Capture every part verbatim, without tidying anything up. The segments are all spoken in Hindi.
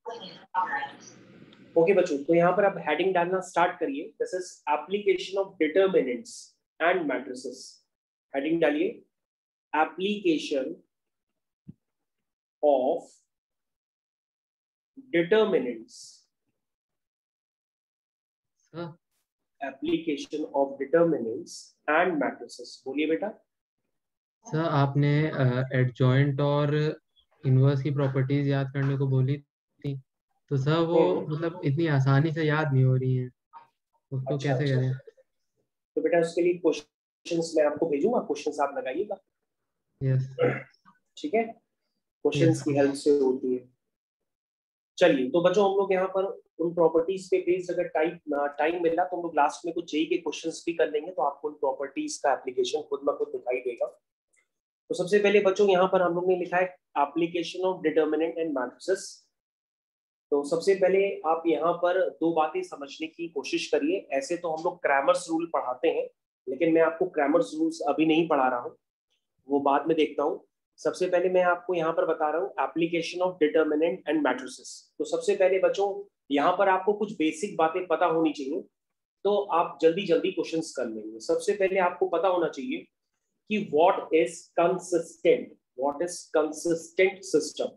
ओके बच्चों, तो यहाँ पर आप हेडिंग डालना स्टार्ट करिए। This is application of determinants and matrices. Heading डालिए, application of determinants, application of determinants and matrices. बोलिए बेटा। सर आपने एडजॉइंट और इनवर्स की प्रॉपर्टीज याद करने को बोली थी, तो सर वो मतलब इतनी आसानी से याद नहीं हो रही है, उसको अच्छा कैसे अच्छा, करें? तो बेटा उसके लिए क्वेश्चंस मैं आपको भेजूंगा, क्वेश्चंस आप लगाइएगा। यस ठीक है, क्वेश्चंस यस की हेल्प से होती है। चलिए तो बच्चों, हम लोग यहाँ पर उन प्रॉपर्टीज पे बेस्ड अगर टाइम टाइम मिला तो हम लोग लास्ट में कुछ जेई के क्वेश्चंस भी कर लेंगे, तो आपको उन प्रॉपर्टीज का एप्लीकेशन खुद ब खुद दिखाई देगा। तो सबसे पहले बच्चों यहाँ पर हम लोग ने लिखा है application of determinant and matrices. तो सबसे पहले आप यहाँ पर दो बातें समझने की कोशिश करिए। ऐसे तो हम लोग क्रैमर्स रूल पढ़ाते हैं, लेकिन मैं आपको क्रैमर्स रूल्स अभी नहीं पढ़ा रहा हूँ, वो बाद में देखता हूँ। सबसे पहले मैं आपको यहाँ पर बता रहा हूँ application of determinant and matrices. तो सबसे पहले बच्चों, यहाँ पर आपको कुछ बेसिक बातें पता होनी चाहिए, तो आप जल्दी जल्दी क्वेश्चंस कर लेंगे। सबसे पहले आपको पता होना चाहिए कि what is consistent, what is consistent system.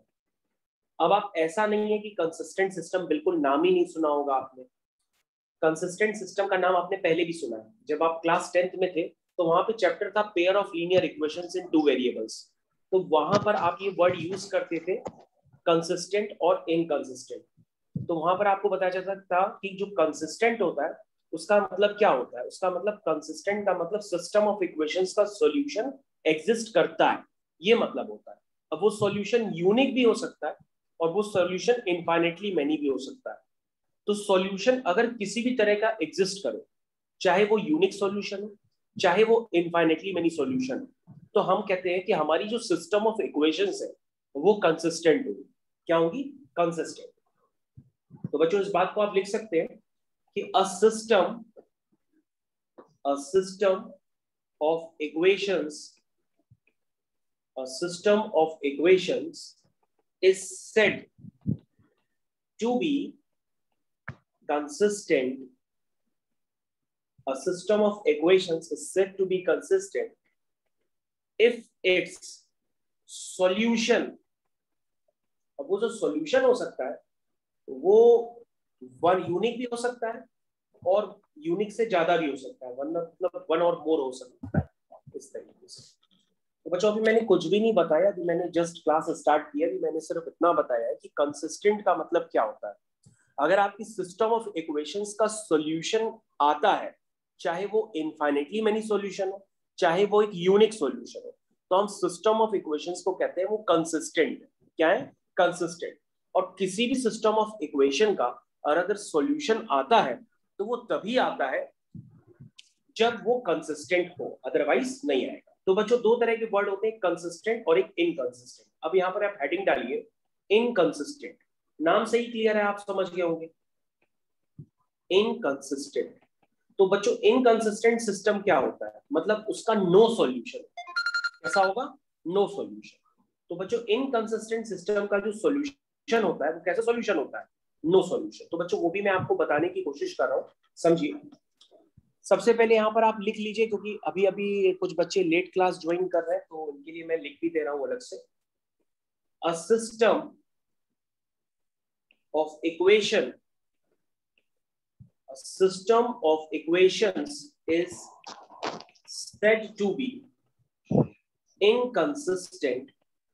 अब आप ऐसा नहीं है कि कंसिस्टेंट सिस्टम बिल्कुल नाम ही नहीं सुना होगा आपने। कंसिस्टेंट सिस्टम का नाम आपने पहले भी सुना है, जब आप क्लास टेंथ में थे तो वहां पे चैप्टर था pair of linear equations in two variables. तो वहां पर आप ये वर्ड यूज करते थे कंसिस्टेंट और इनकंसिस्टेंट। तो वहां पर आपको बताया जाता था कि जो कंसिस्टेंट होता है उसका मतलब क्या होता है। उसका मतलब, कंसिस्टेंट का मतलब सिस्टम ऑफ इक्वेशंस का सॉल्यूशन एग्जिस्ट करता है, ये मतलब होता है। अब वो सॉल्यूशन यूनिक भी हो सकता है और वो सॉल्यूशन इनफाइनेटली मैनी भी हो सकता है। तो सॉल्यूशन अगर किसी भी तरह का एग्जिस्ट करे, चाहे वो यूनिक सॉल्यूशन हो चाहे वो इनफाइनेटली मेनी सॉल्यूशन हो, तो हम कहते हैं कि हमारी जो सिस्टम ऑफ इक्वेशंस है वो कंसिस्टेंट होगी। क्या होगी? कंसिस्टेंट। तो बच्चों इस बात को आप लिख सकते हैं कि a system a system of equations a system of equations is said to be consistent. A system of equations is said to be consistent if its solution, अब वो जो सॉल्यूशन हो सकता है वो वन यूनिक भी हो सकता है और यूनिक से ज्यादा भी हो सकता है, वन मतलब वन और मोर हो सकता है, इस तरीके से। तो बच्चों अभी मैंने कुछ भी नहीं बताया, अभी मैंने जस्ट क्लास स्टार्ट किया, अभी मैंने सिर्फ इतना बताया है कि कंसिस्टेंट का मतलब क्या होता है। अगर आपकी सिस्टम ऑफ इक्वेशंस का सॉल्यूशन आता है, चाहे वो इनफाइनेटली मेनी सॉल्यूशन हो चाहे वो एक यूनिक सॉल्यूशन हो, तो हम सिस्टम ऑफ इक्वेशंस को कहते हैं वो कंसिस्टेंट है। क्या है? कंसिस्टेंट। और किसी भी सिस्टम ऑफ इक्वेशन का और अगर सॉल्यूशन आता है तो वो तभी आता है जब वो कंसिस्टेंट हो, अदरवाइज नहीं आएगा। तो बच्चों दो तरह के वर्ड होते हैं, कंसिस्टेंट और एक इनकंसिस्टेंट। अब यहां पर आप हेडिंग डालिए इनकंसिस्टेंट। नाम से ही क्लियर है, आप समझ गए होंगे इनकंसिस्टेंट। तो बच्चों इनकंसिस्टेंट सिस्टम क्या होता है? मतलब उसका नो सॉल्यूशन। कैसा होगा? No solution. तो बच्चों इनकंसिस्टेंट सिस्टम का जो सॉल्यूशन होता है वो कैसा सॉल्यूशन होता है? No solution. तो बच्चों वो भी मैं आपको बताने की कोशिश कर रहा हूं, समझिए। सबसे पहले यहाँ पर आप लिख लीजिए, क्योंकि अभी अभी कुछ बच्चे लेट क्लास ज्वाइन कर रहे हैं तो उनके लिए मैं लिख भी दे रहा हूँ अलग से। A system of equation a system of equations is said to be inconsistent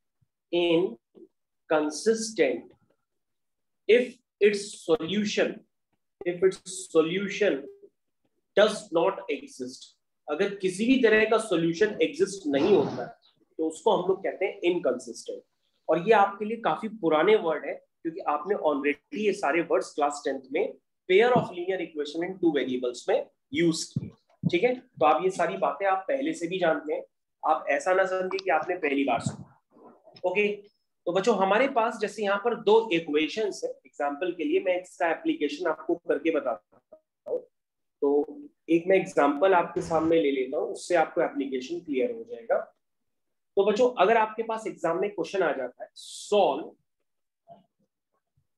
inconsistent if its solution if its solution does not exist। अगर किसी भी तरह का सॉल्यूशन एग्जिस्ट नहीं होता है तो उसको हम लोग कहते हैं इनकंसिस्टेंट। और ये आपके लिए काफी पुराने वर्ड है, क्योंकि आपने ऑलरेडी ये सारे वर्ड्स क्लास टेंथ में pair of linear equation in two variables में यूज किए। ठीक है, तो आप ये सारी बातें आप पहले से भी जानते हैं, आप ऐसा ना समझिए कि आपने पहली बार सुना। ओके, तो बच्चों हमारे पास जैसे यहाँ पर दो इक्वेशंस है, एग्जांपल के लिए मैं इसका एप्लीकेशन आपको करके बताता हूँ। तो एक मैं एग्जांपल आपके सामने ले लेता हूँ, उससे आपको एप्लीकेशन क्लियर हो जाएगा। तो बच्चों अगर आपके पास एग्जाम में क्वेश्चन आ जाता है, solve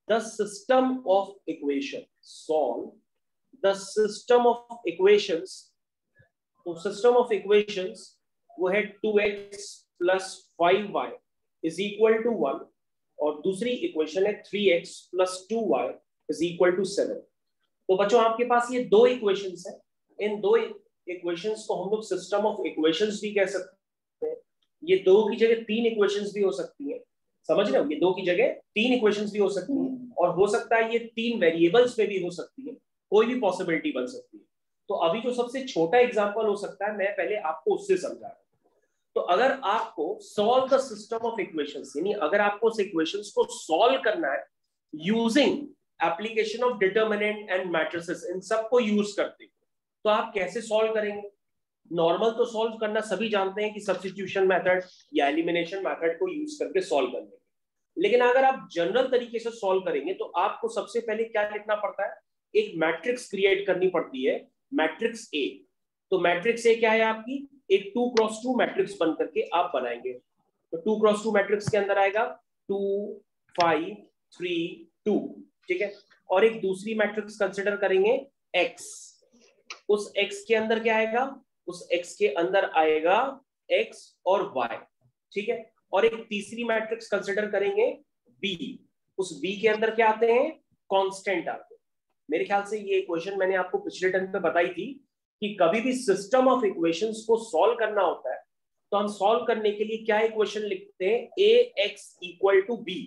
the system of equation, solve the system of equations. तो सिस्टम ऑफ इक्वेशंस वो है two x plus five y is equal to one, और दूसरी इक्वेशन है three x plus two y is equal to seven. तो बच्चों आपके पास ये दो इक्वेशंस हैं, इन दो इक्वेशंस को हम लोग सिस्टम ऑफ इक्वेशंस भी कह सकते हैं। ये दो की जगह तीन इक्वेशंस भी हो सकती हैं, समझ रहे हो, ये दो की जगह तीन इक्वेशंस भी हो सकती हैं, और हो सकता है ये तीन वेरिएबल्स में भी हो सकती है, कोई भी पॉसिबिलिटी बन सकती है। तो अभी जो सबसे छोटा एग्जांपल हो सकता है, मैं पहले आपको उससे समझा रहा हूं। तो अगर आपको solve the system of equations, यानी अगर आपको उस इक्वेशंस को सॉल्व करना है using application of determinant and matrices, इन सबको यूज करते हैं, तो आप कैसे सॉल्व करेंगे? नॉर्मल तो सॉल्व करना सभी जानते हैं कि सब्स्टिट्यूशन मेथड या एलिमिनेशन मेथड को यूज करके सॉल्व कर लेंगे, लेकिन अगर आप जनरल तरीके से सॉल्व करेंगे तो आपको सबसे पहले क्या लिखना पड़ता है? एक मैट्रिक्स क्रिएट करनी पड़ती है, मैट्रिक्स ए। तो मैट्रिक्स ए क्या है आपकी? एक टू क्रॉस टू मैट्रिक्स बन करके आप बनाएंगे। तो टू क्रॉस टू मैट्रिक्स के अंदर आएगा टू फाइव थ्री टू, ठीक है। और एक दूसरी मैट्रिक्स कंसिडर करेंगे x, उस x के अंदर क्या आएगा? उस x के अंदर आएगा x और y, ठीक है। और एक तीसरी मैट्रिक्स कंसिडर करेंगे b, उस b के अंदर क्या आते हैं? कांस्टेंट आते हैं। मेरे ख्याल से ये इक्वेशन मैंने आपको पिछले टर्म पे बताई थी कि कभी भी सिस्टम ऑफ इक्वेशंस को सॉल्व करना होता है तो हम सॉल्व करने के लिए क्या इक्वेशन लिखते हैं? ax equal to b।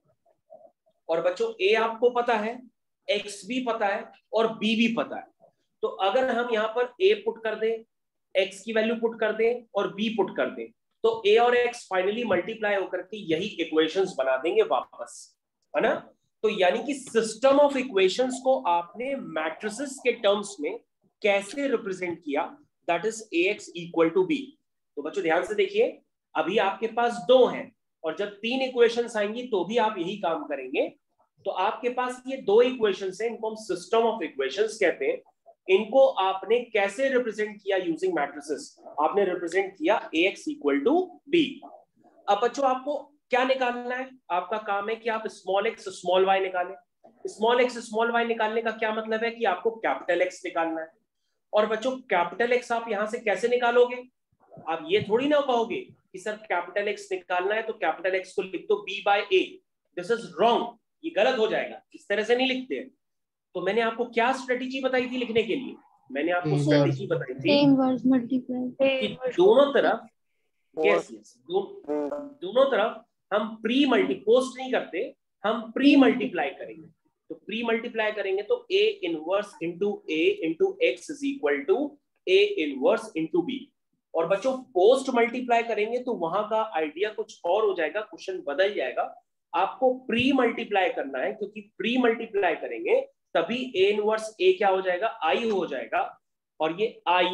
और बच्चों a आपको पता है, x भी पता है और b भी पता है। तो अगर हम यहाँ पर a पुट कर दें, x की वैल्यू पुट कर दें और b पुट कर दें, तो a और x फाइनली मल्टीप्लाई होकर के यही इक्वेशंस बना देंगे वापस, है ना। तो यानी कि सिस्टम ऑफ इक्वेशंस को आपने मैट्रिसेस के टर्म्स में कैसे रिप्रेजेंट किया, that is ax equal to b। तो बच्चों ध्यान से देखिए, अभी आपके पास दो हैं और जब तीन इक्वेशंस आएंगी तो भी आप यही काम करेंगे। तो आपके पास ये दो इक्वेशंस हैं, इनको हम सिस्टम ऑफ इक्वेशंस कहते हैं। इनको आपने कैसे रिप्रेजेंट किया? Using matrices. आपने रिप्रेजेंट किया ax इक्वल टू b। अब बच्चों आपको क्या निकालना है? आपका काम है कि आप स्मॉल x स्मॉल y निकालें। स्मॉल x स्मॉल y निकालने का क्या मतलब है? कि आपको कैपिटल X निकालना है। और बच्चों कैपिटल X आप यहां से कैसे निकालोगे? आप ये थोड़ी ना कहोगे कि सर कैपिटल X निकालना है तो कैपिटल X को लिख दो b by a। This is wrong, ये गलत हो जाएगा, इस तरह से नहीं लिखते हैं। तो मैंने आपको क्या स्ट्रेटेजी बताई थी लिखने के लिए? मैंने आपको स्ट्रेटेजी बताई थी इनवर्स मल्टीप्लाई कि दोनों तरफ, यस यस, दोनों तरफ हम प्री मल्टी पोस्ट नहीं करते, हम प्री मल्टीप्लाई करेंगे। तो प्री मल्टीप्लाई करेंगे तो a inverse into a into x is equal to a inverse into b। और बच्चों पोस्ट मल्टीप्लाई करेंगे तो वहां का आइडिया कुछ और हो जाएगा, क्वेश्चन बदल जाएगा। आपको प्री मल्टीप्लाई करना है, क्योंकि प्री मल्टीप्लाई करेंगे तभी a इनवर्स a क्या हो जाएगा? I हो जाएगा। और ये I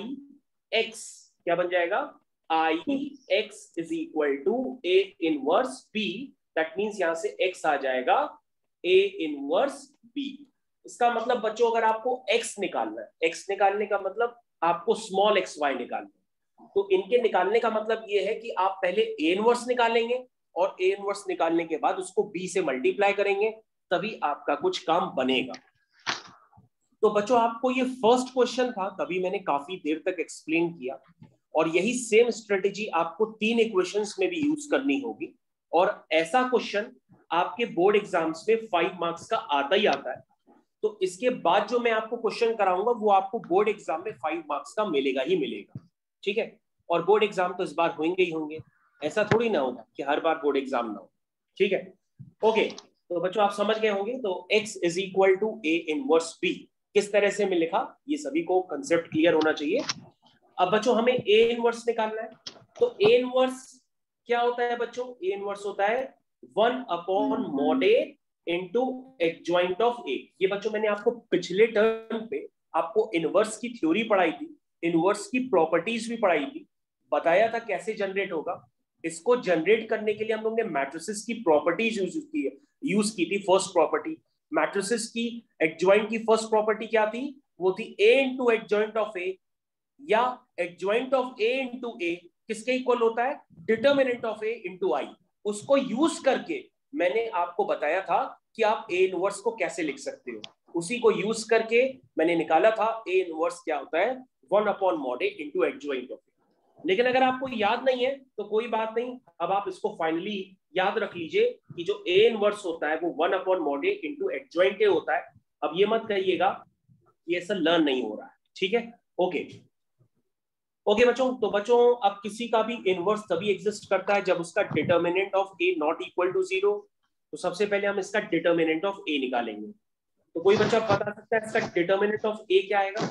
x क्या बन जाएगा? I x is equal to a inverse b। That means यहां से x आ जाएगा a इनवर्स b। इसका मतलब बच्चों अगर आपको x निकालना है, x निकालने का मतलब आपको स्मॉल x y निकालना है। तो इनके निकालने का मतलब ये है कि आप पहले a इनवर्स निकालेंगे और a इनवर्स निकालने के बाद उसको b से मल्टीप्लाई करेंगे, तभी आपका कुछ काम बनेगा। तो बच्चों आपको ये फर्स्ट क्वेश्चन था, तभी मैंने काफी देर तक एक्सप्लेन किया। और यही सेम स्ट्रेटेजी आपको तीन इक्वेशंस में भी यूज करनी होगी। और ऐसा क्वेश्चन आपके बोर्ड एग्जाम्स में फाइव मार्क्स का आता ही आता है। तो इसके बाद जो मैं आपको क्वेश्चन कराऊंगा वो आपको बोर्ड एग्जाम में फाइव मार्क्स का मिलेगा ही मिलेगा, ठीक है। और बोर्ड एग्जाम तो इस बार होंगे ही होंगे, ऐसा थोड़ी ना होगा कि हर बार बोर्ड एग्जाम ना हो, ठीक है। ओके, तो बच्चों आप समझ गए होंगे। तो x is equal to a inverse b किस तरह से मैं लिखा, ये सभी को कंसेप्ट क्लियर होना चाहिए। अब बच्चों हमें a इनवर्स निकालना है। तो a इनवर्स क्या होता है बच्चों? a इनवर्स होता है one upon mod a into adjoint of a। ये बच्चों मैंने आपको पिछले टर्म पे आपको इनवर्स की थ्योरी पढ़ाई थी, इनवर्स की प्रॉपर्टीज भी पढ़ाई थी, बताया था कैसे जनरेट होगा। इसको जनरेट करने के लिए हम लोग ने मैट्रिसेस की प्रॉपर्टीज यूज की है यूज की थी। फर्स्ट प्रॉपर्टी मैट्रिसेस की एडजॉइंट की फर्स्ट प्रॉपर्टी क्या थी? वो थी a into adjoint of a, या adjoint of a into a किसके इक्वल होता है? Determinant of a into i। उसको यूज करके मैंने आपको बताया था कि आप ए इनवर्स को कैसे लिख सकते हो, उसी को यूज करके मैंने निकाला था ए इनवर्स क्या होता है, one upon mod A into adjoint of A. लेकिन अगर आपको याद नहीं है तो कोई बात नहीं, अब आप इसको फाइनली याद रख लीजिए कि जो ए इनवर्स होता है वो one upon mod A into adjoint A होता है। अब ये मत कहिएगा ये ऐसा लर्न नहीं हो रहा है, ठीक है। ओके ओके बच्चों, तो बच्चों अब किसी का भी इनवर्स तभी एग्जिस्ट करता है जब उसका determinant of A not equal to zero. तो सबसे पहले हम इसका डिटर्मिनेंट ऑफ ए निकालेंगे। तो कोई बच्चा बता सकता है इसका डिटर्मिनेंट ऑफ ए क्या आएगा?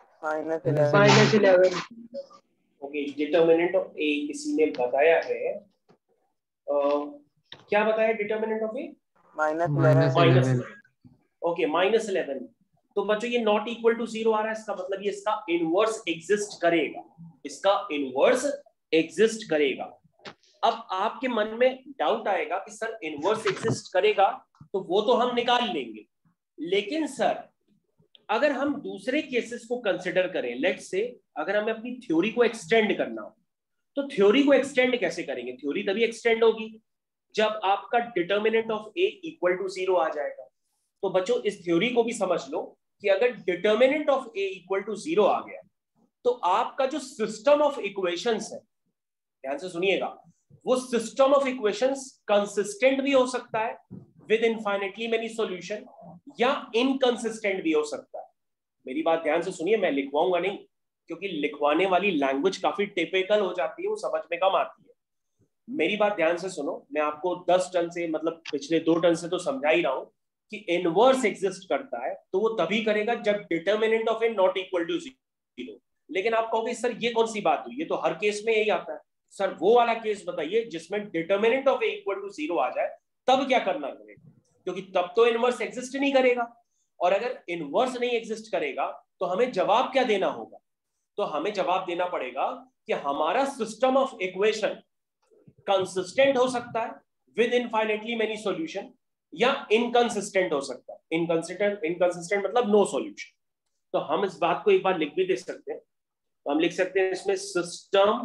Minus eleven. Okay, determinant of A किसी ने बताया है, uh, क्या बताया determinant of A? Minus minus. Okay minus eleven. तो बच्चों ये नॉट इक्वल टू जीरो आ रहा है, इसका मतलब ये इसका इनवर्स एग्जिस्ट करेगा, इसका इनवर्स एग्जिस्ट करेगा। अब आपके मन में डाउट आएगा कि सर इनवर्स एग्जिस्ट करेगा तो वो तो हम निकाल लेंगे, लेकिन सर अगर हम दूसरे केसेस को कंसिडर करें, लेट्स से अगर हमें अपनी थ्योरी को एक्सटेंड करना हो, तो थ्योरी को एक्सटेंड कैसे करेंगे? थ्योरी तभी एक्सटेंड होगी जब आपका determinant of A equal to zero आ जाएगा। तो बच्चों इस थ्योरी को भी समझ लो कि अगर determinant of A equal to zero आ गया तो आपका जो सिस्टम ऑफ इक्वेशंस है, ध्यान से सुनिएगा, वो सिस्टम ऑफ इक्वेशंस कंसिस्टेंट भी हो सकता है विद इनफाइनेटली मेनी सॉल्यूशन, या इनकंसिस्टेंट भी हो सकता है। मेरी बात ध्यान से सुनिए, मैं लिखवाऊंगा नहीं क्योंकि लिखवाने वाली लैंग्वेज काफी टिपिकल हो जाती है, वो समझ में कम आती है। मेरी बात ध्यान से सुनो, मैं आपको दस टन से मतलब पिछले दो टन से तो समझा ही रहा हूं कि इनवर्स एग्जिस्ट करता है तो वो तभी करेगा जब determinant of A not equal to zero. लेकिन आप कहोगे सर ये कौन सी बात हुई, ये तो हर केस में यही आता है। सर वो वाला केस बताइए जिसमें determinant of A equal to zero आ जाए, तब क्या करना पड़ेगा? क्योंकि तब तो इनवर्स एग्जिस्ट नहीं करेगा, और अगर इनवर्स नहीं एग्जिस्ट करेगा तो हमें जवाब क्या देना होगा? तो हमें जवाब देना पड़ेगा कि हमारा सिस्टम ऑफ इक्वेशन कंसिस्टेंट हो सकता है विद इनफाइनेटली मेनी सॉल्यूशन, या इनकंसिस्टेंट हो सकता है। इनकंसिस्टेंट इनकंसिस्टेंट मतलब नो सॉल्यूशन। तो हम इस बात को एक बार लिख भी दे सकते हैं, तो हम लिख सकते हैं इसमें system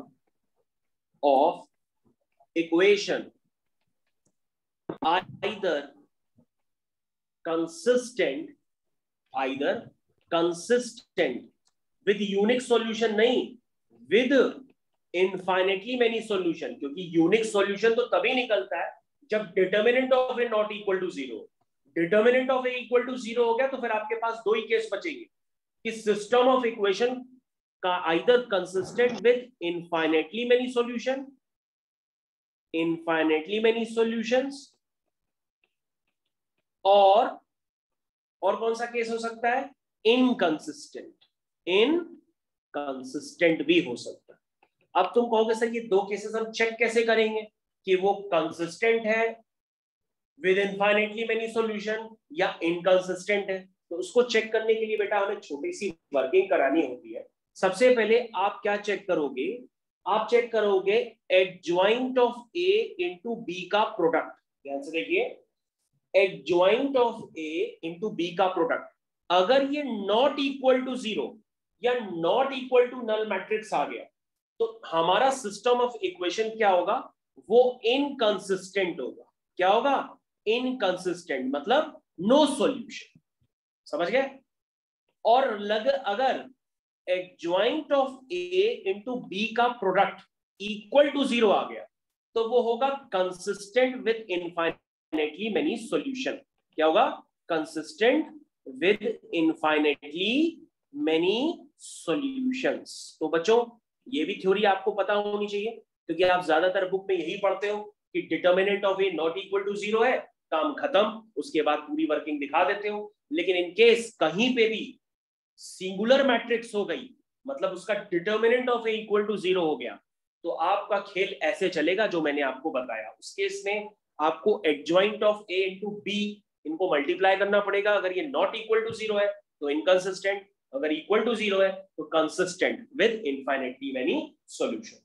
of equation either consistent either consistent with unique solution, नहीं विद इनफाइनेटली मेनी सॉल्यूशन, क्योंकि यूनिक सॉल्यूशन तो तभी निकलता है जब determinant of A not equal to zero. Determinant of A equal to zero हो गया तो फिर आपके पास दो ही केस बचेंगे कि सिस्टम ऑफ इक्वेशन का either consistent with infinitely many solution, infinitely many solutions, और और कौन सा केस हो सकता है? इनकंसिस्टेंट। इनकंसिस्टेंट भी हो सकता है। अब तुम कहोगे सर ये दो केसेस हम चेक कैसे करेंगे कि वो कंसिस्टेंट है विद इनफाइनेटली मेनी सॉल्यूशन या इनकंसिस्टेंट है? तो उसको चेक करने के लिए बेटा हमें छोटी सी वर्किंग करानी होती है। सबसे पहले आप क्या चेक करोगे? आप चेक करोगे adjoint of A into B का प्रोडक्ट। ध्यान से देखिए, adjoint of A into B का प्रोडक्ट अगर ये नॉट इक्वल टू जीरो या not equal to null matrix आ गया तो हमारा सिस्टम ऑफ इक्वेशन क्या होगा? वो इनकंसिस्टेंट होगा। क्या होगा? इनकंसिस्टेंट मतलब नो सॉल्यूशन। समझ गए? और लग अगर adjoint of A into B का प्रोडक्ट इक्वल टू जीरो आ गया तो वो होगा consistent with infinitely many solution. क्या होगा? Consistent with infinitely many solutions. तो बच्चों ये भी थ्योरी आपको पता होनी चाहिए क्योंकि आप ज्यादातर बुक में यही पढ़ते हो कि determinant of A not equal to zero है, काम खत्म, उसके बाद पूरी वर्किंग दिखा देते हो। लेकिन इन केस कहीं पे भी सिंगुलर मैट्रिक्स हो गई, मतलब उसका determinant of A equal to zero हो गया, तो आपका खेल ऐसे चलेगा जो मैंने आपको बताया। उस केस में आपको adjoint of A into B इनको मल्टीप्लाई करना पड़ेगा। अगर ये नॉट इक्वल टू जीरो है तो इनकंसिस्टेंट, अगर इक्वल टू जीरो है तो consistent with infinitely many solution.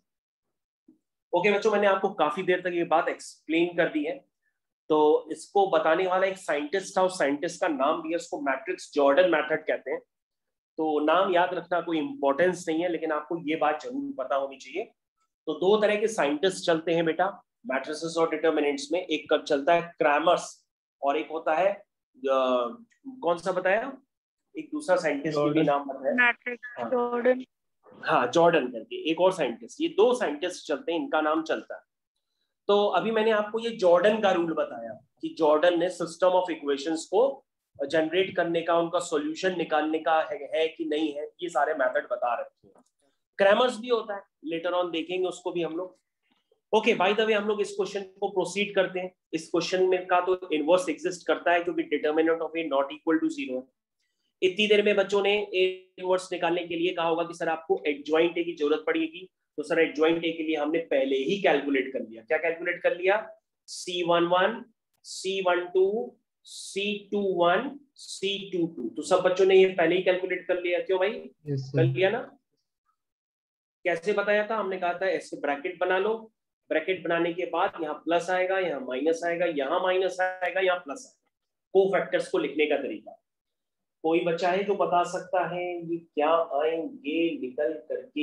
Okay बच्चों, मैंने आपको काफी देर तक ये बात एक्सप्लेन कर दी है। तो इसको बताने वाला एक साइंटिस्ट था, उस साइंटिस्ट का नाम भी है, उसको मैट्रिक्स जॉर्डन मेथड कहते हैं। तो नाम याद रखना कोई इंपॉर्टेंस नहीं है, लेकिन आपको ये बात जरूर पता होनी चाहिए। तो दो तरह के साइंटिस्ट चलते हैं बेटा मैट्रिसेस और डिटर्मिनेंट्स में। एक कब चलता है क्रैमर्स और एक होता है आ, कौन सा बताया, एक दूसरा साइंटिस्ट की भी नाम बताया, जॉर्डन। हाँ जॉर्डन करके एक और साइंटिस्ट, ये दो साइंटिस्ट चलते हैं, इनका नाम चलता है। तो अभी मैंने आपको ये जॉर्डन का रूल बताया कि जॉर्डन ने सिस्टम ऑफ इक्वेशंस को जनरेट करने का, उनका सॉल्यूशन निकालने का है, है कि नहीं है, ये सारे मेथड बता रखे हैं। क्रैमर्स भी होता है, लेटर ऑन देखेंगे उसको भी हम लोग। ओके बाय द वे हम लोग इस क्वेश्चन को प्रोसीड करते हैं। इस क्वेश्चन में का तो इनवर्स एग्जिस्ट करता है क्योंकि determinant of A not equal to zero है। इतनी देर में बच्चों ने ए इनवर्स निकालने के लिए कहा होगा कि सर आपको एडजॉइंट ए की जरूरत पड़ेगी, तो सर एडजॉइंट ए के लिए हमने पहले ही कैलकुलेट कर लिया। क्या कैलकुलेट कर लिया? C one one, C one two, C two one, C two two. तो सब बच्चों ने ये पहले ही कैलकुलेट कर लिया, क्यों भाई? yes, कर लिया ना? कैसे बताया था हमने? कहा था ऐसे ब्रैकेट बना लो, ब्रैकेट बनाने के बाद यहाँ प्लस आएगा, यहाँ माइनस आएगा, यहाँ माइनस आएगा, यहाँ प्लस आएगा। कोफैक्टर्स को लिखने का तरीका। कोई बच्चा है जो बता सकता है ये क्या आएंगे निकल करके?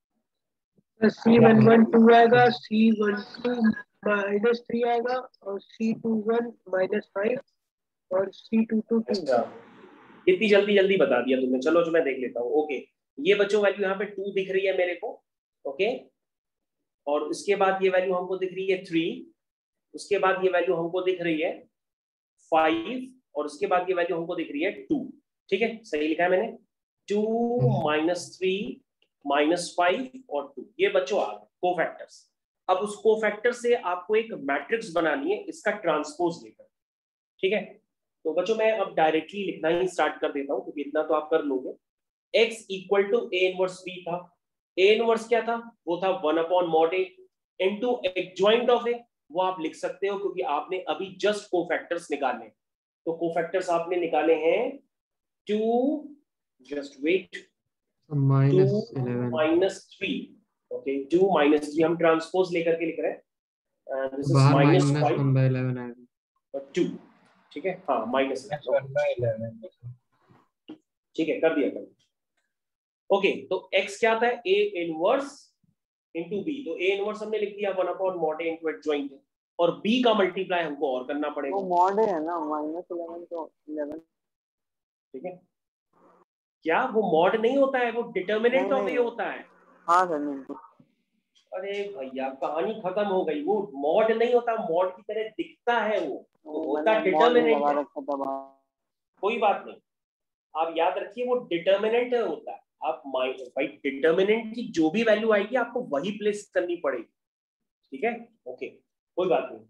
सी वन वन टू आएगा, C one two minus three आएगा, और C two one minus five, और सी टू टू टू। इतनी जल्दी जल्दी बता दिया तुमने, चलो जो मैं देख लेता हूँ। ओके ये बच्चों वैल्यू यहाँ पे टू दिख रही है मेरे को, ओके, और इसके बाद ये वैल्यू हमको दिख रही है थ्री, उसके बाद ये वैल्यू हमको दिख रही है फाइव, और उसके बाद ये वैल्यू हमको दिख रही है टू। ठीक है, सही लिखा है मैंने? Two minus three minus five और टू, ये बच्चों आ गए कोफैक्टर्स। अब उस कोफैक्टर से आपको एक मैट्रिक्स बनानी है, इसका ट्रांसपोज लेकर। ठीक है, तो बच्चों मैं अब डायरेक्टली लिखना ही स्टार्ट कर देता हूँ क्योंकि इतना तो आप कर लोगे। x equal to A inverse b था। ए इनवर्स क्या था? वो था one upon mod A into adjoint of A. वो आप लिख सकते हो क्योंकि आपने अभी जस्ट कोफैक्टर्स निकाले। तो कोफैक्टर्स आपने निकाले हैं two, just wait, minus eleven minus three. Okay two minus three हम ट्रांसपोज लेकर के लिख रहे हैं। दिस इज बाहर minus minus five one by eleven आएगा। टू। ठीक है, हाँ माइनस वन बाय इलेवन। ठीक है, कर दिया कर दिया। ओके तो x क्या था? a inverse into b। तो a इनवर्स हमने लिख दिया one upon mod a into adjoint, और b का मल्टीप्लाई हमको और करना पड़ेगा। वो मॉड है ना, माइनस इलेवन तो इलेवन। ठीक है, क्या वो मॉड नहीं होता है, वो डिटर्मिनेंट ऑफ a होता है। हाँ सर नहीं। अरे भैया कहानी खत्म हो गई, वो मॉड नहीं होता, मॉड की तरह दिखता है वो, तो होता डिटर्मिनेंट। कोई बात नहीं, आप याद रखिए वो डिटर्मिनेंट होता है। आप भाई डिटर्मिनेंट की जो भी वैल्यू आएगी आपको वही प्लेस करनी पड़ेगी। ठीक है, ओके कोई बात नहीं।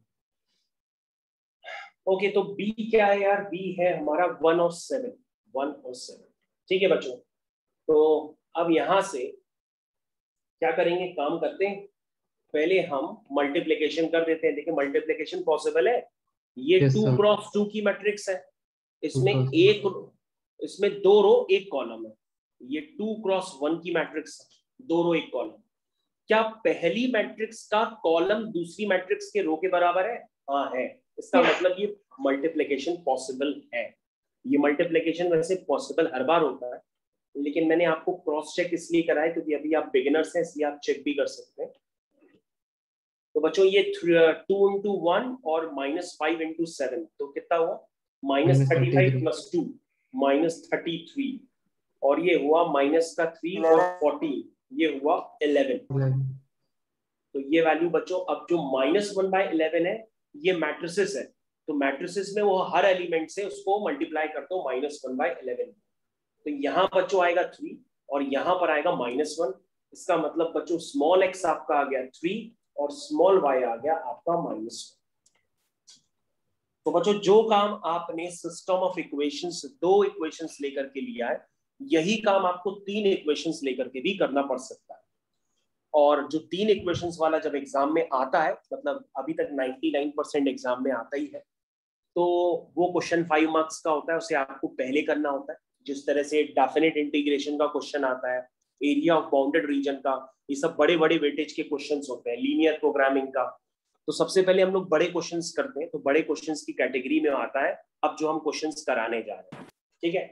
ओके तो b क्या है यार? b है हमारा वन और सेवन, वन और सेवन। ठीक है बच्चों, तो अब यहां से क्या करेंगे, काम करते हैं। पहले हम मल्टीप्लिकेशन कर देते हैं। देखिए मल्टीप्लिकेशन पॉसिबल है। ये yes, टू क्रॉस टू की मैट्रिक्स है, इसमें एक, इसमें दो रो एक कॉलम है। ये टू क्रॉस वन की मैट्रिक्स, दो रो एक कॉलम। क्या पहली मैट्रिक्स का कॉलम दूसरी मैट्रिक्स के रो के बराबर है? हाँ है। इसका मतलब ये मल्टीप्लिकेशन पॉसिबल है। ये मल्टीप्लिकेशन वैसे पॉसिबल हर बार होता है, लेकिन मैंने आपको क्रॉस चेक इसलिए कराया क्योंकि अभी आप बिगिनर्स हैं, इसलिए आप चेक भी कर सकते हैं। तो बच्चों ये टू इंटू वन और माइनस फाइव इंटू सेवन, तो कितना हुआ? Minus thirty five plus two minus thirty three, और ये हुआ माइनस का थ्री और फोर्टीन, ये हुआ इलेवन। तो ये वैल्यू बच्चों, अब जो माइनस वन बाय इलेवन है ये मैट्रिसेस है, तो मैट्रिसेस में वो हर एलिमेंट से उसको मल्टीप्लाई करते हो माइनस वन बाय इलेवन। तो यहाँ बच्चों आएगा थ्री और यहाँ पर आएगा माइनस वन। इसका मतलब बच्चों स्मॉल एक्स आपका आ गया थ्री और स्मॉल वाई आ गया आपका माइनस वन। तो बच्चों जो काम आपने सिस्टम ऑफ इक्वेशंस, दो इक्वेशंस लेकर के लिया है, यही काम आपको तीन इक्वेशंस लेकर के भी करना पड़ सकता है। और जो तीन इक्वेशंस वाला जब एग्जाम में आता है, मतलब अभी तक निन्यानवे परसेंट एग्जाम में आता ही है, तो वो क्वेश्चन फाइव मार्क्स का होता है, उसे आपको पहले करना होता है। जिस तरह से डेफिनेट इंटीग्रेशन का क्वेश्चन आता है, एरिया ऑफ बाउंडेड रीजन का, ये सब बड़े बड़े वेटेज के क्वेश्चंस होते हैं, लीनियर प्रोग्रामिंग का। तो सबसे पहले हम लोग बड़े क्वेश्चंस करते हैं, तो बड़े क्वेश्चंस की कैटेगरी में आता है अब जो हम क्वेश्चंस कराने जा रहे हैं। ठीक है,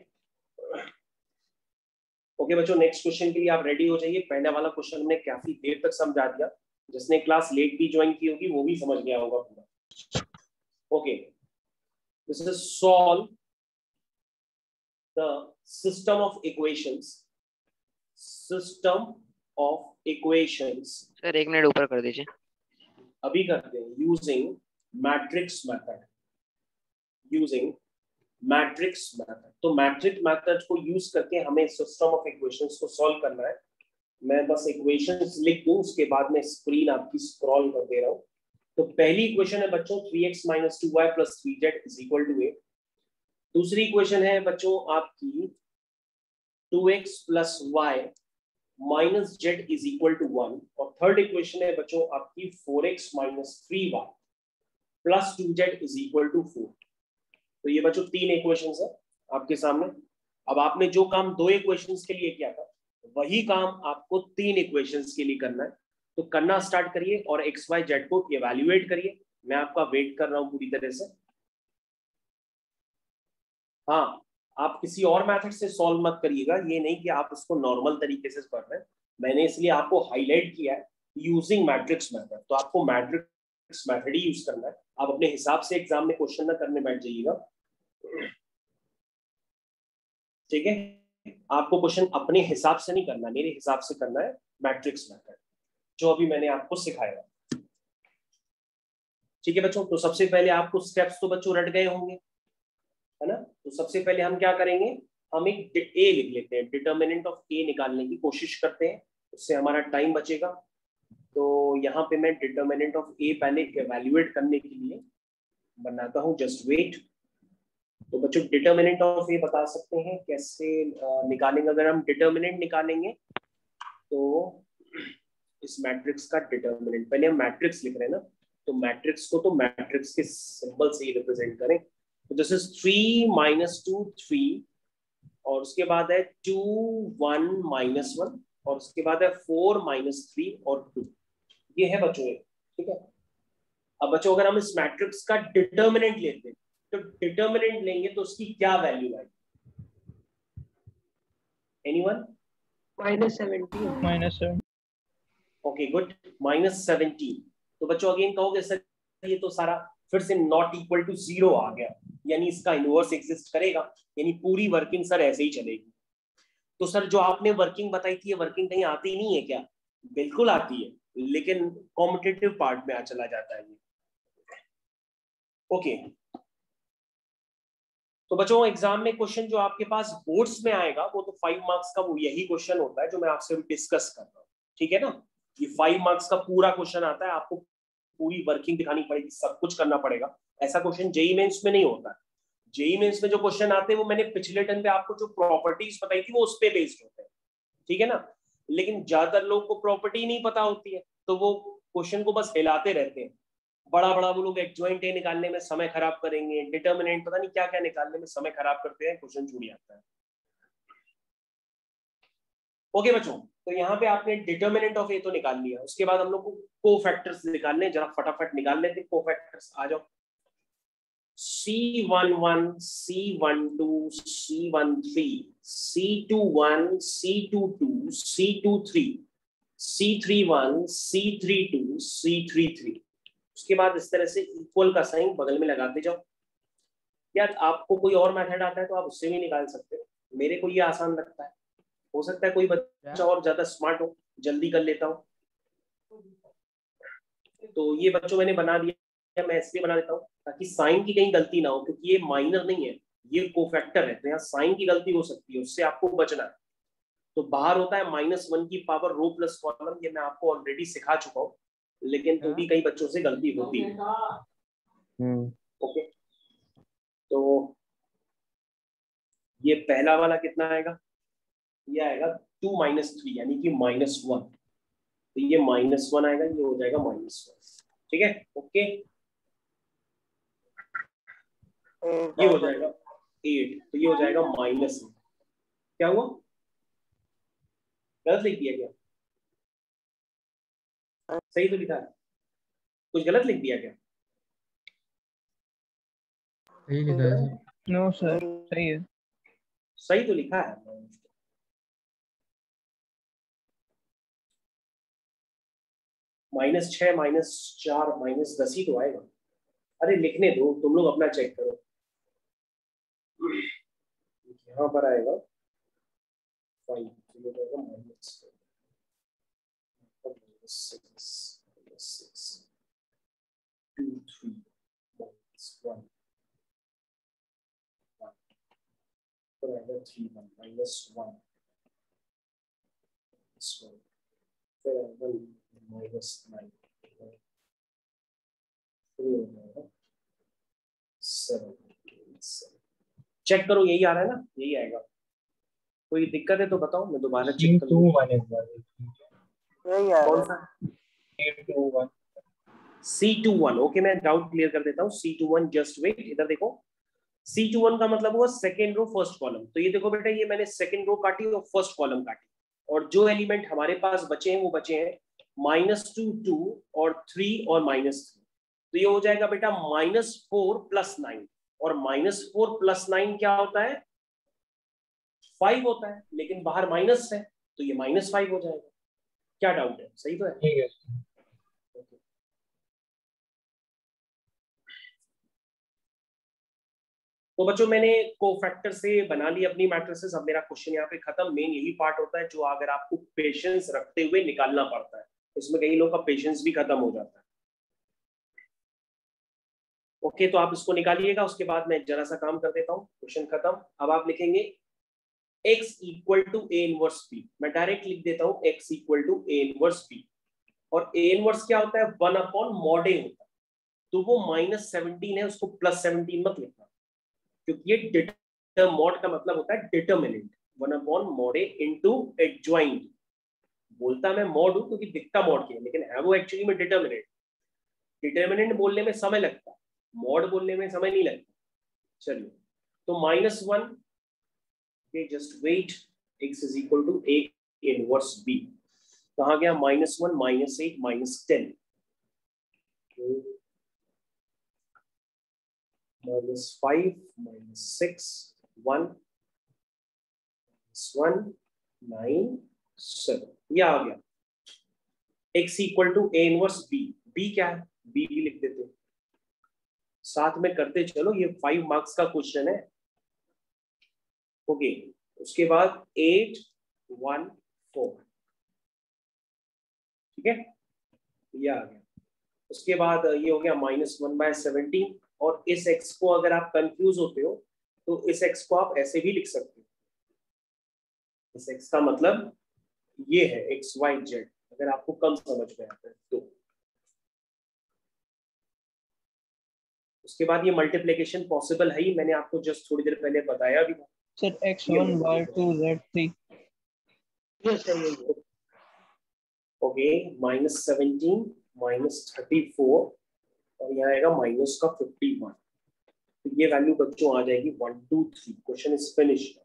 ओके बच्चों, नेक्स्ट क्वेश्चन के लिए आप रेडी हो जाइए। पहले वाला क्वेश्चन हमने काफी देर तक समझा दिया, जिसने क्लास लेट भी ज्वाइन की होगी वो भी समझ गया होगा पूरा। Okay This is solve the system of equations. System of equations. Sir एक मिनट ऊपर कर दीजिए. अभी करते हैं. Using matrix method. Using matrix method. तो matrix method को use करके हमें system of equations को solve करना है. मैं बस equations लिख दूं, उसके बाद में स्क्रीन आपकी स्क्रॉल कर दे रहा हूं. तो पहली इक्वेशन है बच्चों three x minus two y plus three z is equal to eight. दूसरी इक्वेशन है बच्चों आपकी two x plus y minus z is equal to one. और थर्ड इक्वेशन है बच्चों आपकी four x minus three y plus two z is equal to four. तो ये बच्चों तीन इक्वेशंस है आपके सामने. अब आपने जो काम दो इक्वेशंस के लिए किया था वही काम आपको तीन इक्वेशंस के लिए करना है. तो करना स्टार्ट करिए और एक्स वाई जेड को इवैल्यूएट करिए. मैं आपका वेट कर रहा हूं पूरी तरह से. हाँ, आप किसी और मेथड से सॉल्व मत करिएगा. ये नहीं कि आप उसको नॉर्मल तरीके से कर रहे हैं. मैंने इसलिए आपको हाईलाइट किया है यूजिंग मैट्रिक्स मेथड. तो आपको मैट्रिक्स मेथड ही यूज करना है. आप अपने हिसाब से एग्जाम में क्वेश्चन ना करने बैठ जाइएगा. ठीक है, आपको क्वेश्चन अपने हिसाब से नहीं करना, मेरे हिसाब से करना है. मैट्रिक्स मेथड जो अभी मैंने आपको सिखाया. ठीक है बच्चों, तो सबसे पहले आपको स्टेप्स तो बच्चों रट गए होंगे, है ना. तो सबसे पहले हम क्या करेंगे, हम एक ए लिख लेते हैं. डिटर्मिनेंट ऑफ ए निकालने की कोशिश करते हैं, उससे हमारा टाइम बचेगा. तो यहाँ पे मैं डिटर्मिनेंट ऑफ ए पहले इवैल्यूएट करने के लिए बनाता हूँ. Just wait. तो बच्चों डिटर्मिनेंट ऑफ ए बता सकते हैं कैसे निकालेंगे. अगर हम डिटर्मिनेंट निकालेंगे तो इस मैट्रिक्स का डिटर्मिनेंट, पहले हम मैट्रिक्स लिख रहे हैं ना, तो मैट्रिक्स को तो मैट्रिक्स के सिंबल से ही रिप्रेजेंट करें. तो this is three minus two three, और उसके बाद है टू वन माइनस वन, और उसके बाद है फोर माइनस थ्री और टू. ये है बच्चों ये. ठीक है, अब बच्चों अगर हम इस मैट्रिक्स का डिटर्मिनेंट लेते हैं तो डिटर्मिनेंट लेंगे तो उसकी क्या वैल्यू आएगी. Anyone? Minus seventeen. Minus seven. Okay good, minus seventeen. तो बच्चों अगेन कहोगे सर ये तो सारा फिर से नॉट इक्वल टू जीरो आ गया, यानी इसका इनवर्स एग्जिस्ट करेगा, यानी पूरी वर्किंग सर ऐसे ही चलेगी. तो सर जो आपने वर्किंग बताई थी ये वर्किंग कहीं आती नहीं है क्या? बिल्कुल आती है, लेकिन कॉम्पिटिटिव पार्ट में आ चला जाता है ये. ओके, तो बच्चों एग्जाम में क्वेश्चन जो आपके पास बोर्ड्स में आएगा वो तो फाइव मार्क्स का वो यही क्वेश्चन होता है जो मैं आपसे डिस्कस कर रहा हूँ. ठीक है ना, ये फाइव मार्क्स का पूरा क्वेश्चन आता है. आपको पूरी वर्किंग दिखानी पड़ेगी, सब कुछ करना पड़ेगा. ऐसा क्वेश्चन जेई मेंस में नहीं होता. जेई मेंस में जो क्वेश्चन आते हैं वो मैंने पिछले टर्म पे आपको जो प्रॉपर्टीज बताई थी वो उस पे बेस्ड होते हैं. ठीक है ना, लेकिन ज्यादातर लोग को प्रॉपर्टी नहीं पता होती है तो वो क्वेश्चन को बस हिलाते रहते हैं. बड़ा बड़ा वो लोग एडजॉइंट ए निकालने में समय खराब करेंगे, डिटर्मिनेंट पता नहीं क्या क्या निकालने में समय खराब करते हैं, क्वेश्चन छूट जाता है. ओके बच्चों, तो यहाँ पे आपने डिटर्मिनेंट ऑफ ए तो निकाल लिया. उसके बाद हम लोग को कोफैक्टर्स निकालने, जरा फटाफट निकाल लेते हैं कोफैक्टर्स. आ जाओ. C one one, C one two, C one three, C two one, C two two, C two three, C three one, C three two, C three three. उसके बाद इस तरह से इक्वल का साइन बगल में लगाते जाओ. यार आपको कोई और मेथड आता है तो आप उससे भी निकाल सकते हो, मेरे को ये आसान लगता है. हो सकता है कोई बच्चा और ज्यादा स्मार्ट हो, जल्दी कर लेता हूँ. तो ये बच्चों मैंने बना दिया, मैं इसलिए बना देता हूँ ताकि साइन की कहीं गलती ना हो, क्योंकि ये माइनर नहीं है, ये कोफैक्टर है. तो यहाँ साइन की गलती हो सकती है, उससे आपको बचना है. तो बाहर होता है माइनस वन की पावर रो प्लस कॉलम, ये मैं आपको ऑलरेडी सिखा चुका हूँ, लेकिन तो भी कई बच्चों से गलती होती है. ओके, तो ये पहला वाला कितना आएगा, ये आएगा टू माइनस थ्री यानी कि माइनस वन. तो ये माइनस वन आएगा, ये हो जाएगा माइनस वन. ठीक है, ओके. ये हो जाएगा एट, तो ये हो जाएगा माइनस. क्या हुआ, गलत लिख दिया क्या? सही तो लिखा है, कुछ गलत लिख दिया क्या? सही लिखा है सर. नो सर, सही है. सही तो लिखा है. माइनस छह, माइनस चार, माइनस दस ही तो आएगा. अरे लिखने दो, तुम लोग अपना चेक करो. यहाँ पर आएगा फाइव, तो ये रहेगा minus six six two three minus one तो आएगा थ्री वन माइनस वन फिर आएगा माइनस नाइन चेक करो, यही आ रहा है ना, यही आएगा। कोई दिक्कत है तो बताओ, मैं दोबारा चेक कर लूंगा। कौन सा सी टू वन? ओके, मैं डाउट क्लियर कर देता हूँ। C two one, just wait, इधर देखो। सी टू वन का मतलब हुआ सेकेंड रो फर्स्ट कॉलम। तो ये देखो बेटा, ये मैंने सेकेंड रो काटी और फर्स्ट कॉलम काटी, और जो एलिमेंट हमारे पास बचे हैं वो बचे हैं माइनस टू, टू और थ्री और माइनस थ्री। तो ये हो जाएगा बेटा माइनस फोर प्लस नाइन, और माइनस फोर प्लस नाइन क्या होता है? फाइव होता है, लेकिन बाहर माइनस है तो ये माइनस फाइव हो जाएगा। क्या डाउट है? सही तो है? ठीक है। तो बच्चों, मैंने कोफैक्टर से बना ली अपनी मैट्रिसेस। अब मेरा क्वेश्चन यहाँ पे खत्म। मेन यही पार्ट होता है जो अगर आपको पेशेंस रखते हुए निकालना पड़ता है, इसमें कई लोगों का पेशेंस भी खत्म हो जाता है। ओके, तो आप इसको निकालिएगा, उसके बाद मैं जरा सा काम कर देता हूँ। क्वेश्चन खत्म। अब आप लिखेंगे x equal to A inverse b। मैं डायरेक्ट लिख देता हूँ x equal to A inverse b, और a इनवर्स क्या होता है? वन अपॉन मॉड ए होता है। तो वो माइनस सेवनटीन है, उसको प्लस सेवनटीन मत लिखना, क्योंकि ये डिटर मॉड का मतलब होता है determinant. One upon mod A into adjoint. बोलता मैं मॉड हूं क्योंकि दिखता मॉड के, लेकिन है वो एक्चुअली में डिटर्मिनेंट। डिटर्मिनेंट बोलने में समय लगता है, मॉड बोलने में समय नहीं लगता। चलिए, तो minus one, just wait, x is equal to A inverse b। कहाँ गया? Minus one, minus eight, minus ten, minus five, minus six, one, one, nine, seven, ये आ गया। x equal to A inverse b। b क्या है? b भी लिख देते, साथ में करते चलो, ये फाइव मार्क्स का क्वेश्चन है। ओके, उसके बाद एट, वन, फोर, ठीक है, ये आ गया। उसके बाद ये हो गया माइनस वन बाय सेवनटीन। और इस x को अगर आप कंफ्यूज होते हो तो इस x को आप ऐसे भी लिख सकते हो। इस x का मतलब ये है एक्स वाई जेड, अगर आपको कम समझ में आता है तो। उसके बाद ये मल्टीप्लिकेशन पॉसिबल है ही, मैंने आपको जस्ट थोड़ी देर पहले बताया भी था। Sir x one y two z three. Yes sir, यही है। Okay, minus seventeen, minus thirty four, और यहाँ आएगा माइनस का फिफ्टी वन। तो ये वैल्यू बच्चों आ जाएगी one two three. Question is finished.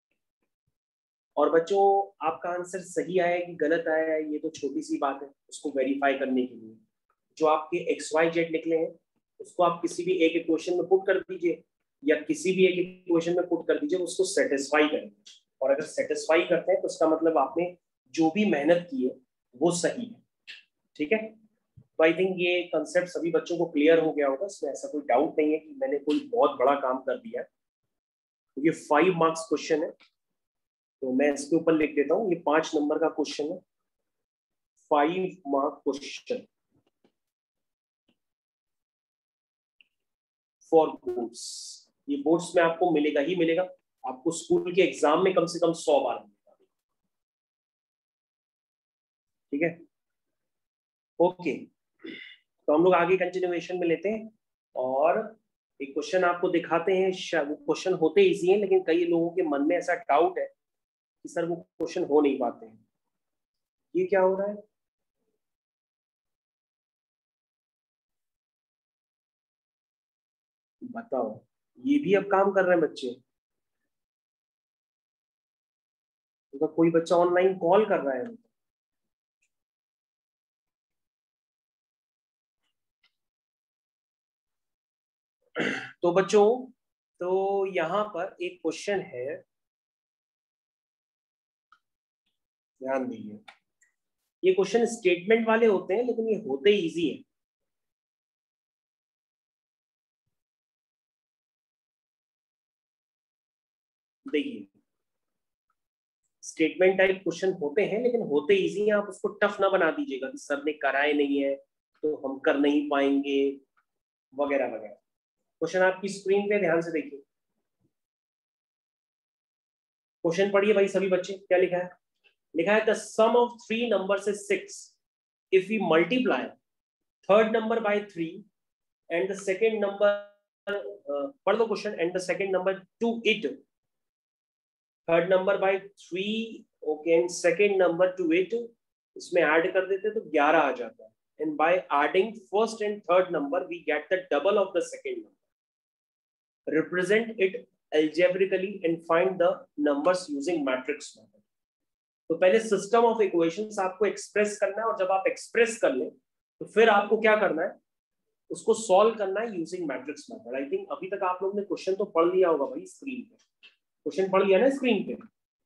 और बच्चों, आपका आंसर सही आया कि गलत आया है ये तो छोटी सी बात है, उसको वेरीफाई करने के लिए जो आपके एक्स वाई जेड निकले हैं उसको आप किसी भी एक इक्वेशन में पुट कर दीजिए, या किसी भी एक इक्वेशन में पुट कर दीजिए, उसको सेटिस्फाई करेंगे। और अगर सेटिस्फाई करते हैं तो उसका मतलब आपने जो भी मेहनत की है वो सही है। ठीक है, तो आई थिंक ये कंसेप्ट सभी बच्चों को क्लियर हो गया होगा, इसमें ऐसा कोई डाउट नहीं है कि मैंने कोई बहुत बड़ा काम कर दिया है। तो ये फाइव मार्क्स क्वेश्चन है, तो मैं इसके ऊपर लिख देता हूँ, ये पांच नंबर का क्वेश्चन है, five mark question for boards. ये बोर्ड्स में आपको मिलेगा ही मिलेगा, आपको स्कूल के एग्जाम में कम से कम सौ बार मिलेगा। ठीक है, ओके, तो हम लोग आगे कंटिन्यूएशन में लेते हैं और एक क्वेश्चन आपको दिखाते हैं। वो क्वेश्चन होते इजी हैं, लेकिन कई लोगों के मन में ऐसा डाउट है कि सर वो क्वेश्चन हो नहीं पाते हैं। ये क्या हो रहा है? बताओ, ये भी अब काम कर रहे हैं बच्चे? तो कोई बच्चा ऑनलाइन कॉल कर रहा है। तो बच्चों, तो यहाँ पर एक क्वेश्चन है, ध्यान दीजिए। ये क्वेश्चन स्टेटमेंट वाले होते हैं, लेकिन ये होते इजी है। देखिए स्टेटमेंट टाइप क्वेश्चन होते हैं, लेकिन होते इजी हैं, आप उसको टफ ना बना दीजिएगा कि सर ने कराए नहीं है तो हम कर नहीं पाएंगे वगैरह वगैरह। क्वेश्चन आपकी स्क्रीन पे ध्यान से देखिए, क्वेश्चन पढ़िए भाई सभी बच्चे। क्या लिखा है? लिखा है the sum of three numbers is six if we multiply third number by three and the second number, पढ़ लो question, and the second number to it, third number by three, okay, and second number to it, इसमें ऐड कर देते तो ग्यारह आ जाता है, and by adding first and third number we get the double of the second number, represent it algebraically and find the numbers using matrix method। तो पहले सिस्टम ऑफ इक्वेशंस आपको एक्सप्रेस करना है, और जब आप एक्सप्रेस कर लें तो फिर आपको क्या करना है, उसको सॉल्व करना है using matrix method. I think अभी तक आप लोगों ने क्वेश्चन तो पढ़ लिया होगा भाई, स्क्रीन पे क्वेश्चन पढ़ लिया ना स्क्रीन पे।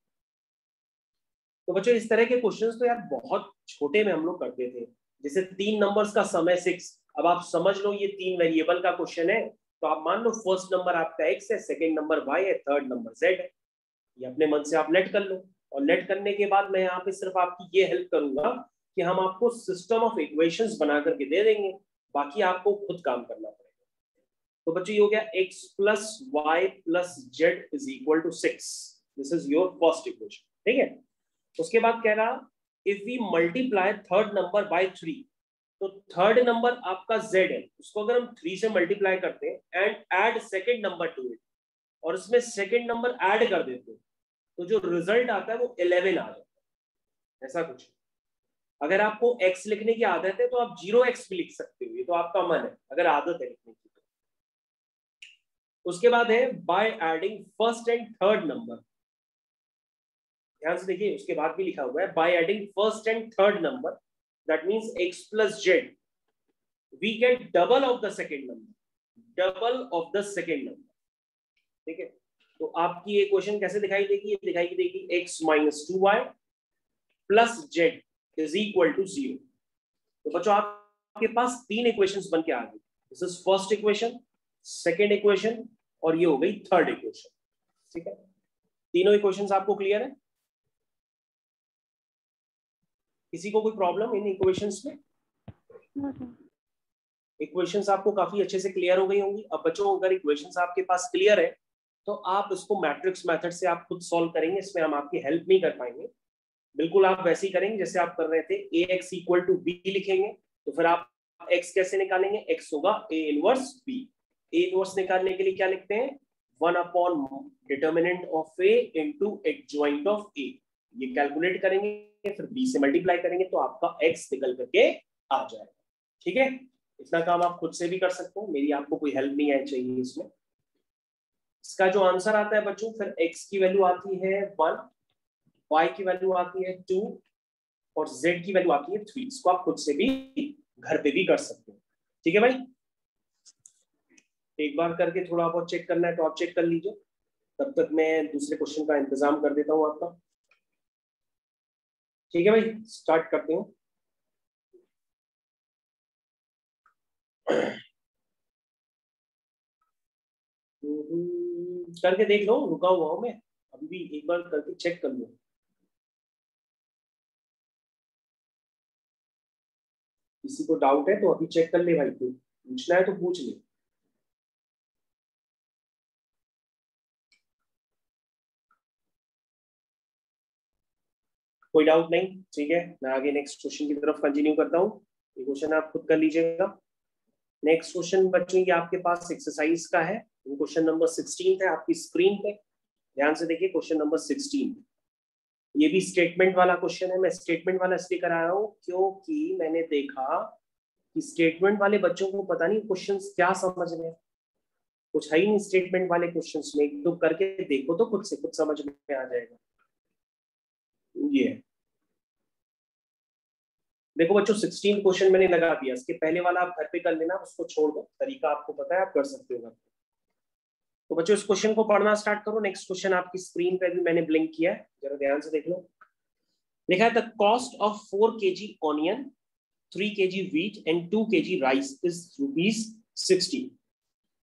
तो बच्चों इस तरह के क्वेश्चंस तो यार बहुत छोटे में हम लोग करते थे, जैसे तीन नंबर्स का सम है सिक्स। अब आप समझ लो ये तीन वेरिएबल का क्वेश्चन है, तो आप मान लो फर्स्ट नंबर आपका एक्स है, सेकंड नंबर वाई है, थर्ड नंबर जेड है। ये अपने मन से आप लेट कर लो, और लेट करने के बाद मैं यहाँ पे सिर्फ आपकी ये हेल्प करूंगा कि हम आपको सिस्टम ऑफ इक्वेशंस बना करके दे देंगे, बाकी आपको खुद काम करना पड़ेगा। तो बच्चों ये हो गया x plus y plus z is equal to six, this is your first equation, ठीक है। उसके बाद कह रहा if we multiply third number by three, तो थर्ड नंबर आपका z है, उसको अगर हम थ्री से मल्टीप्लाई करते हैं and add second number to it, और उसमें सेकंड नंबर ऐड कर देते हैं, तो जो रिजल्ट आता है वो इलेवन आ जाता है, ऐसा कुछ। अगर आपको x लिखने की आदत है तो आप जीरो एक्स भी लिख सकते हो, ये तो आपका मन है, अगर आदत है लिखने की तो। उसके बाद है by adding first and third number, ध्यान से देखिए, उसके बाद भी लिखा हुआ है by adding first and third number, that means x plus z, we get double of the second number, double of the second number, ठीक है। तो आपकी ये क्वेश्चन कैसे दिखाई देगी? ये दिखाई देगी x minus two y plus z is equal to zero। तो बच्चों आपके पास तीन इक्वेशंस बन के आ गई, this is first equation, second equation, और ये हो गई थर्ड इक्वेशन, ठीक है। तीनों इक्वेशंस आपको क्लियर है? किसी को कोई प्रॉब्लम इन इक्वेशंस में? इक्वेशंस आपको काफी अच्छे से क्लियर हो गई होंगी। अब बच्चों अगर इक्वेशंस आपके पास क्लियर है तो आप इसको मैट्रिक्स मेथड से आप खुद सॉल्व करेंगे, इसमें हम आपकी हेल्प नहीं कर पाएंगे। बिल्कुल आप वैसे ही करेंगे जैसे आप कर रहे थे, A x equal to B लिखेंगे, तो फिर आप एक्स कैसे निकालेंगे? एक्स होगा A inverse B. A inverse निकालने के लिए क्या लिखते हैं? One upon determinant of A into adjoint of A. ये कैलकुलेट करेंगे, फिर b से मल्टीप्लाई करेंगे तो आपका x निकल करके आ जाएगा, ठीक है। इतना काम आप खुद से भी कर सकते हो, मेरी आपको कोई हेल्प नहीं आई चाहिए इसमें। इसका जो आंसर आता है बच्चों, फिर x की वैल्यू आती है वन, y की वैल्यू आती है टू, और z की वैल्यू आती है थ्री। इसको आप खुद से भी घर पे भी कर सकते हो, ठीक है भाई। एक बार करके थोड़ा बहुत चेक करना है तो आप चेक कर लीजिए, तब तक मैं दूसरे क्वेश्चन का इंतजाम कर देता हूँ आपका, ठीक है भाई। स्टार्ट करते हैं। करके देख लो, रुका हुआ हूं मैं अभी भी, एक बार करके चेक कर लो। किसी को डाउट है तो अभी चेक कर ले भाई, तू पूछना है तो पूछ ले। कोई डाउट नहीं, ठीक है। मैं आगे नेक्स्ट क्वेश्चन की तरफ कंटिन्यू करता हूँ, ये क्वेश्चन आप खुद कर लीजिएगा। नेक्स्ट क्वेश्चन बच्चों ये आपके पास एक्सरसाइज का है, क्वेश्चन नंबर सिक्सटीन है आपकी स्क्रीन पे, ध्यान से देखिए क्वेश्चन नंबर सिक्सटीन। ये भी स्टेटमेंट वाला क्वेश्चन है। मैं स्टेटमेंट वाला इसलिए करा रहा हूँ क्योंकि मैंने देखा कि स्टेटमेंट वाले बच्चों को पता नहीं क्वेश्चंस क्या समझ में, कुछ है ही नहीं स्टेटमेंट वाले क्वेश्चंस में। तो करके देखो तो खुद से खुद समझ में आ जाएगा। ये देखो बच्चों सिक्सटीन क्वेश्चन मैंने लगा दिया, इसके पहले वाला आप घर पे कर लेना, उसको छोड़ दो, तरीका आपको पता है, आप कर सकते हो। तो बच्चों इस क्वेश्चन को पढ़ना स्टार्ट करो। नेक्स्ट क्वेश्चन आपकी स्क्रीन पे भी मैंने ब्लिंक किया है, जरा ध्यान से देख लो। लिखा है the cost of four KG onion, three KG wheat and two kg rice is rupees sixty.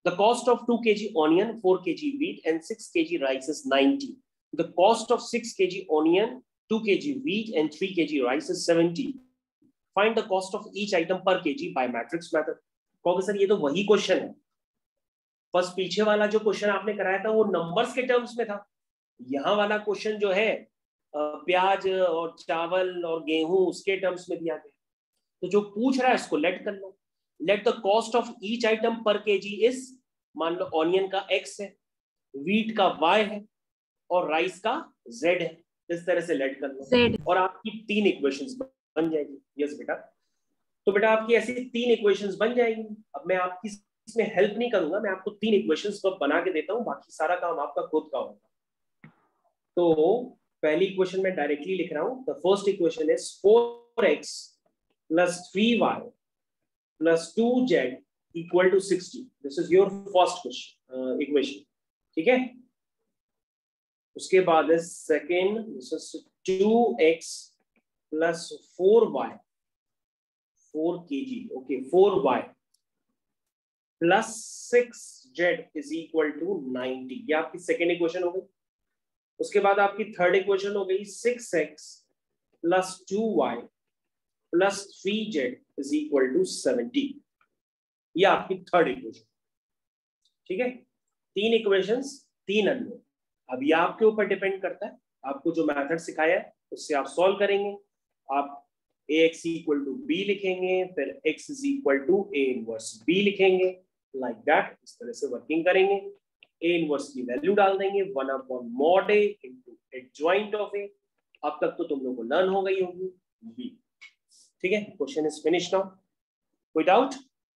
The cost of two kilograms onion, four kilograms wheat and six kilograms rice is ninety. The cost of six kilograms onion, two kilograms wheat and three kilograms rice is seventy. Find the cost of each item per kg by matrix method. कहोगे सर ये तो वही क्वेश्चन है, बस पीछे वाला जो क्वेश्चन आपने कराया था वो नंबर्स के टर्म्स में था। यहाँ वाला क्वेश्चन जो है प्याज और चावल और गेहूं उसके टर्म्स में दिया गया। तो जो पूछ रहा है इसको लेट कर लो। Let the cost of each item per KG is, मान लो ऑनियन का एक्स है, व्हीट का वाई है और राइस का जेड है। इस तरह से लेट कर लो Z. और आपकी तीन इक्वेशंस बन जाएगी। यस बेटा, तो बेटा आपकी ऐसी तीन इक्वेशंस बन जाएंगी। अब मैं आपकी इसमें हेल्प नहीं करूंगा, मैं आपको तीन इक्वेशंस को बना के देता हूं, बाकी सारा काम आपका खुद का होगा। तो पहली इक्वेशन में डायरेक्टली लिख रहा हूं। The first equation is four x plus three y plus two z equal to sixty. This is your first question uh, equation. ठीक है, उसके बाद है second, this is two x plus four y, four kilograms, okay, four y plus six z is equal to ninety. ये आपकी second equation हो गई। उसके बाद आपकी third equation हो गई six x plus two y plus three z is equal to seventy. ये आपकी थर्ड इक्वेशन। ठीक है, तीन इक्वेशंस, तीन अननोन। अब ये आपके ऊपर डिपेंड करता है, आपको जो मेथड सिखाया है उससे आप सॉल्व करेंगे। आप A x equal to B लिखेंगे, फिर x is equal to A inverse B लिखेंगे, लाइक दैट। इस तरह से वर्किंग करेंगे। ए इनवर्स की वैल्यू डाल देंगे, one upon mod A into adjoint of A. अब तक तो तुम लोग को लर्न हो गई होगी बी। ठीक है, क्वेश्चन इज फिनिश नाउ। कोई डाउट?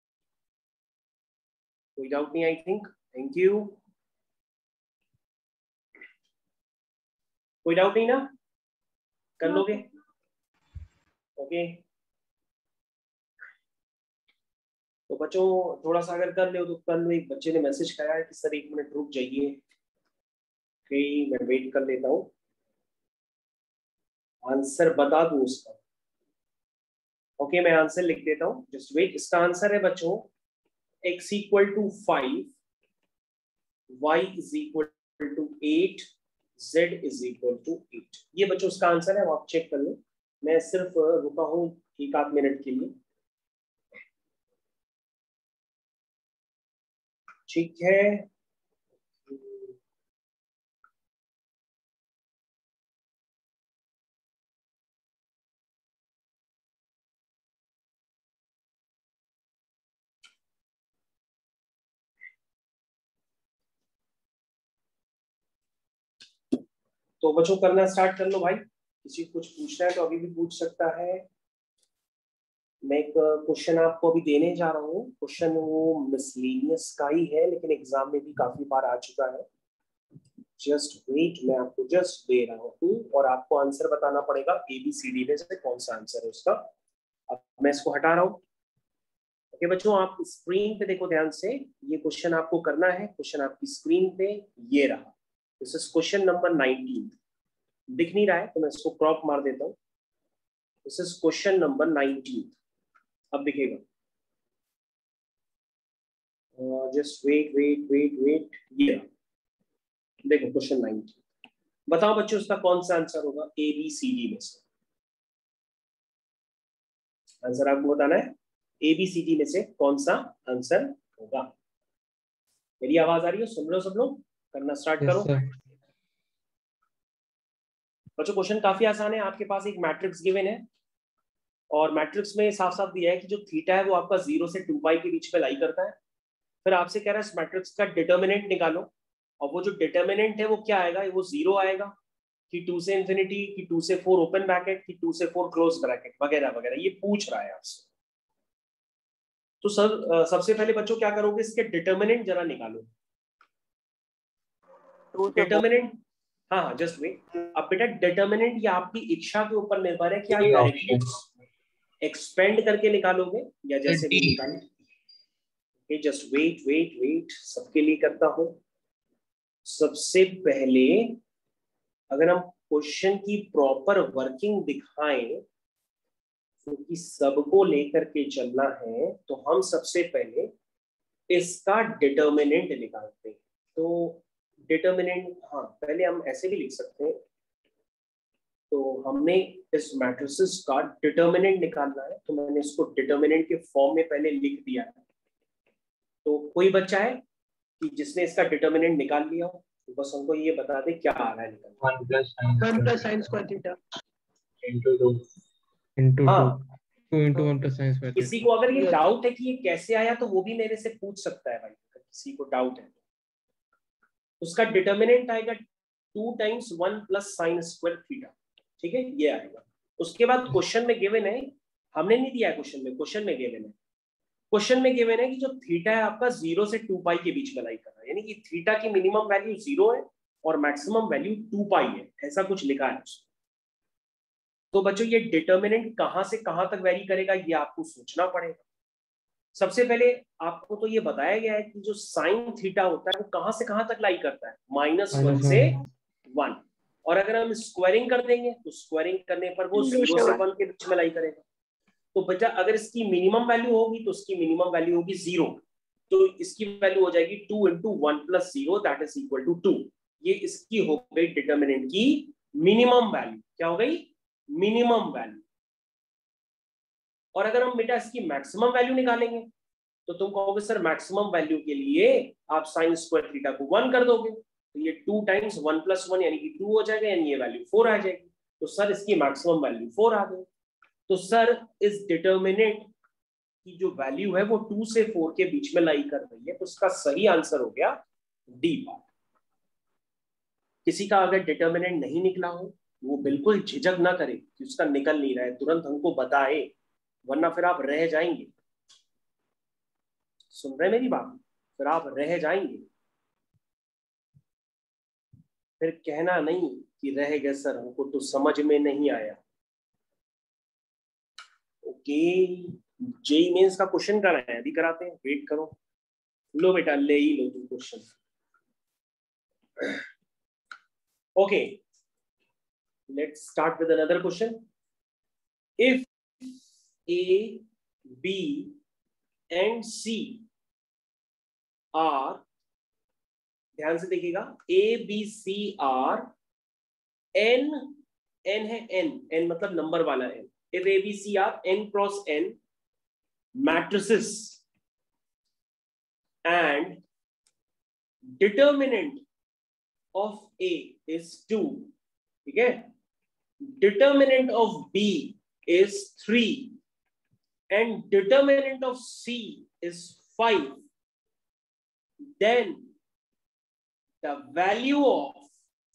कोई डाउट नहीं आई थिंक। Thank you. कोई डाउट नहीं ना? कर लोगे? ओके, तो बच्चों थोड़ा सा अगर कर ले तो कर लो। एक बच्चे ने मैसेज कराया है कि सर एक मिनट रुक जाइए, okay, मैं वेट कर लेता हूँ, आंसर बता दूं उसका। ओके okay, मैं आंसर लिख देता हूँ, जस्ट वेट। इसका आंसर है बच्चों x equal to five, y is equal to eight, z is equal to eight. ये बच्चों उसका आंसर है, आप चेक कर लो। मैं सिर्फ रुका हूँ एक आध मिनट के लिए। ठीक है, तो बच्चों करना स्टार्ट कर लो भाई। किसी को कुछ पूछना है तो अभी भी पूछ सकता है। मैं एक क्वेश्चन आपको अभी देने जा रहा हूँ। क्वेश्चन वो मिसलेनियस का ही है, लेकिन एग्जाम में भी काफी बार आ चुका है। जस्ट वेट, मैं आपको जस्ट दे रहा हूँ और आपको आंसर बताना पड़ेगा ए बी सी डी में से कौन सा आंसर है उसका। अब मैं इसको हटा रहा हूँ। ओके बच्चों, आप स्क्रीन पे देखो ध्यान से। ये क्वेश्चन आपको करना है। क्वेश्चन आपकी स्क्रीन पे ये रहा। This is question number nineteen. दिख नहीं रहा है तो मैं इसको क्रॉप मार देता हूँ। This is question number nineteen. अब दिखेगा। Just wait wait wait wait, ये देखो क्वेश्चन नाइनटीन। बताओ बच्चों उसका कौन सा आंसर होगा ए बी सी डी में से। आंसर आपको बताना है ए बी सी डी में से कौन सा आंसर होगा। मेरी आवाज आ रही है? सुन लो सब लोग, करना स्टार्ट yes, करो बच्चों। क्वेश्चन काफी आसान है। आपके पास एक मैट्रिक्स गिवन है और मैट्रिक्स में साफ साफ दिया है कि जो थीटा है वो आपका जीरो से टू पाई के बीच में लाई करता है। फिर आपसे कह रहा है इस मैट्रिक्स का डिटर्मिनेंट निकालो, और वो जो डिटर्मिनेंट है वो क्या आएगा? वो जीरो आएगा कि टू से इंफिनिटी, कि टू से फोर ओपन ब्रैकेट, कि टू से फोर क्लोज ब्रैकेट, वगैरह वगैरह। ये पूछ रहा है आपसे। तो सर सबसे पहले बच्चों क्या करोगे? इसके डिटर्मिनेंट जरा निकालो। डिटर्मिनेंट, हाँ हाँ जस्ट वेट। अब बेटा डिटर्मिनेंट ये आपकी इच्छा के ऊपर निर्भर है कि आप डायरेक्टली एक्सपेंड करके निकालोगे या जैसे भी निकालोगे। जस्ट वेट वेट वेट, सबके लिए करता हूं। सबसे पहले अगर हम क्वेश्चन की प्रॉपर वर्किंग दिखाएं, क्योंकि सबको लेकर के चलना है, तो हम सबसे पहले इसका डिटर्मिनेंट निकालते हैं। तो डिटर्मिनेंट, हाँ पहले हम ऐसे भी लिख सकते हैं। तो हमने इस मैट्रिसेस का डिटर्मिनेंट निकालना है, तो मैंने इसको डिटर्मिनेंट के फॉर्म में पहले लिख दिया है। तो कोई बच्चा है कि जिसने इसका डिटर्मिनेंट निकाल लिया हो, तो बस हमको ये बता दे क्या आ रहा है निकल। One plus one plus sine square theta into two into हाँ, two two into one plus sine square. किसी को अगर ये डाउट है कि ये कैसे आया तो वो भी मेरे से पूछ सकता है भाई, अगर किसी को डाउट है। उसका डिटर्मिनेंट आएगा two times one plus sine square theta, ठीक है, ये आएगा। उसके बाद क्वेश्चन में गिवन है, हमने नहीं दिया है क्वेश्चन में, क्वेश्चन में गिवन है, क्वेश्चन में गिवन है कि जो थीटा है आपका जीरो से टू पाई के बीच में लाई कर रहा है, यानी कि थीटा की मिनिमम वैल्यू जीरो है और मैक्सिमम वैल्यू टू पाई है, ऐसा कुछ लिखा है उसमें। तो बच्चों ये डिटर्मिनेंट कहां से कहां तक वैरी करेगा ये आपको सोचना पड़ेगा। सबसे पहले आपको तो ये बताया गया है कि जो साइन थीटा होता है वो कहां से कहां तक लाई करता है, माइनस वन से वन, और अगर हम स्क्वायरिंग कर देंगे तो स्क्वायरिंग करने पर वो जीरो से वन के बीच में लाई करेगा। तो बच्चा अगर इसकी मिनिमम वैल्यू होगी तो उसकी मिनिमम वैल्यू होगी जीरो, तो इसकी वैल्यू हो जाएगी two into one plus zero that is equal to two. Two इसकी हो गई डिटर्मिनेंट की मिनिमम वैल्यू। क्या हो गई? Minimum value. और अगर हम बेटा इसकी मैक्सिमम वैल्यू निकालेंगे तो तुम कहोगे सर मैक्सिमम वैल्यू के लिए आप साइन स्क्वायर थीटा को वन कर दोगे, तो ये two times one plus one यानी कि टू हो जाएगा, यानी ये वैल्यू फोर आ जाएगी। तो सर इसकी मैक्सिमम वैल्यू फोर आ गई। तो सर इस डिटर्मिनेंट की जो वैल्यू है वो टू से फोर के बीच में लाई कर रही है, तो उसका सही आंसर हो गया डी पार्ट। किसी का अगर डिटर्मिनेंट नहीं निकला हो वो बिल्कुल झिझक ना करे कि उसका निकल नहीं रहा है, तुरंत हमको बताए, वरना फिर आप रह जाएंगे। सुन रहे मेरी बात? फिर आप रह जाएंगे, फिर कहना नहीं कि रह गए सर हमको तो समझ में नहीं आया। ओके, जेई मेंस का क्वेश्चन कराना है, अभी कराते हैं, वेट करो। लो बेटा ले ही लो तुम question. Okay, let's start with another question. If A B एंड सी आर, ध्यान से देखिएगा, A B C are n, n है एन, एन मतलब नंबर वाला n. If A B C are n cross n matrices and determinant of A is two, ठीक है, determinant of B is three and determinant of C is five, then the value of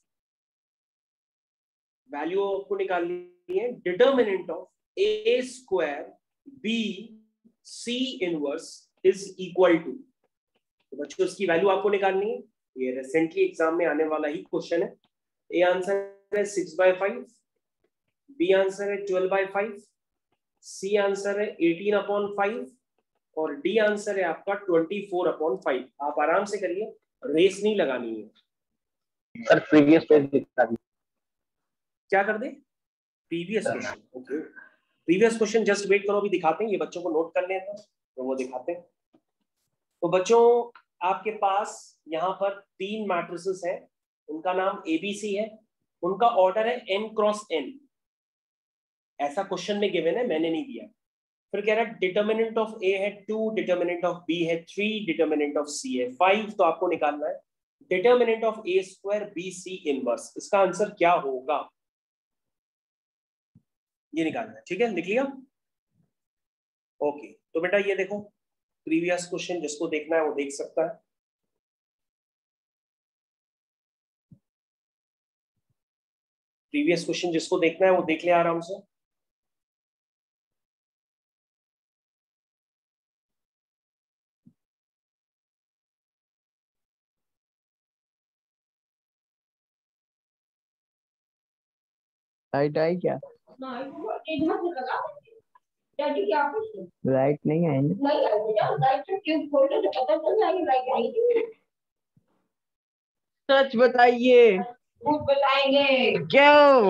value आपको निकालनी है determinant of A square B C inverse is equal to. तो बच्चों इसकी वैल्यू आपको निकालनी है, ये रिसेंटली एग्जाम में आने वाला ही क्वेश्चन है। ए आंसर है six by five, B answer है twelve by five, C answer है एटीन अपॉन फाइव और डी आंसर है आपका ट्वेंटी फोर अपॉन फाइव। आप आराम से करिए, रेस नहीं लगानी है। सर प्रीवियस पेज दिखा दीजिए। क्या कर दे? Previous question. Okay, previous question just wait करो, अभी दिखाते हैं, ये बच्चों को नोट कर लेते हैं तो वो दिखाते हैं। तो बच्चों आपके पास यहाँ पर तीन मैट्रिसेस हैं, उनका नाम एबीसी है, उनका ऑर्डर है एन क्रॉस एन, ऐसा क्वेश्चन में गिवन है, मैंने नहीं दिया। फिर कह रहा है डिटर्मिनेंट ऑफ ए है टू, डिटर्मिनेंट ऑफ बी है थ्री, डिटर्मिनेंट ऑफ सी है फाइव। तो आपको निकालना है determinant of A square B C inverse. इसका आंसर क्या होगा ये निकालना है, ठीक है, लिख लिया? ओके, तो बेटा ये देखो प्रीवियस क्वेश्चन, जिसको देखना है वो देख सकता है। प्रीवियस क्वेश्चन जिसको देखना है वो देख ले आराम से। लाइट आई क्या? लाइट नहीं आई ना? सच बताइए। बताएंगे क्यों?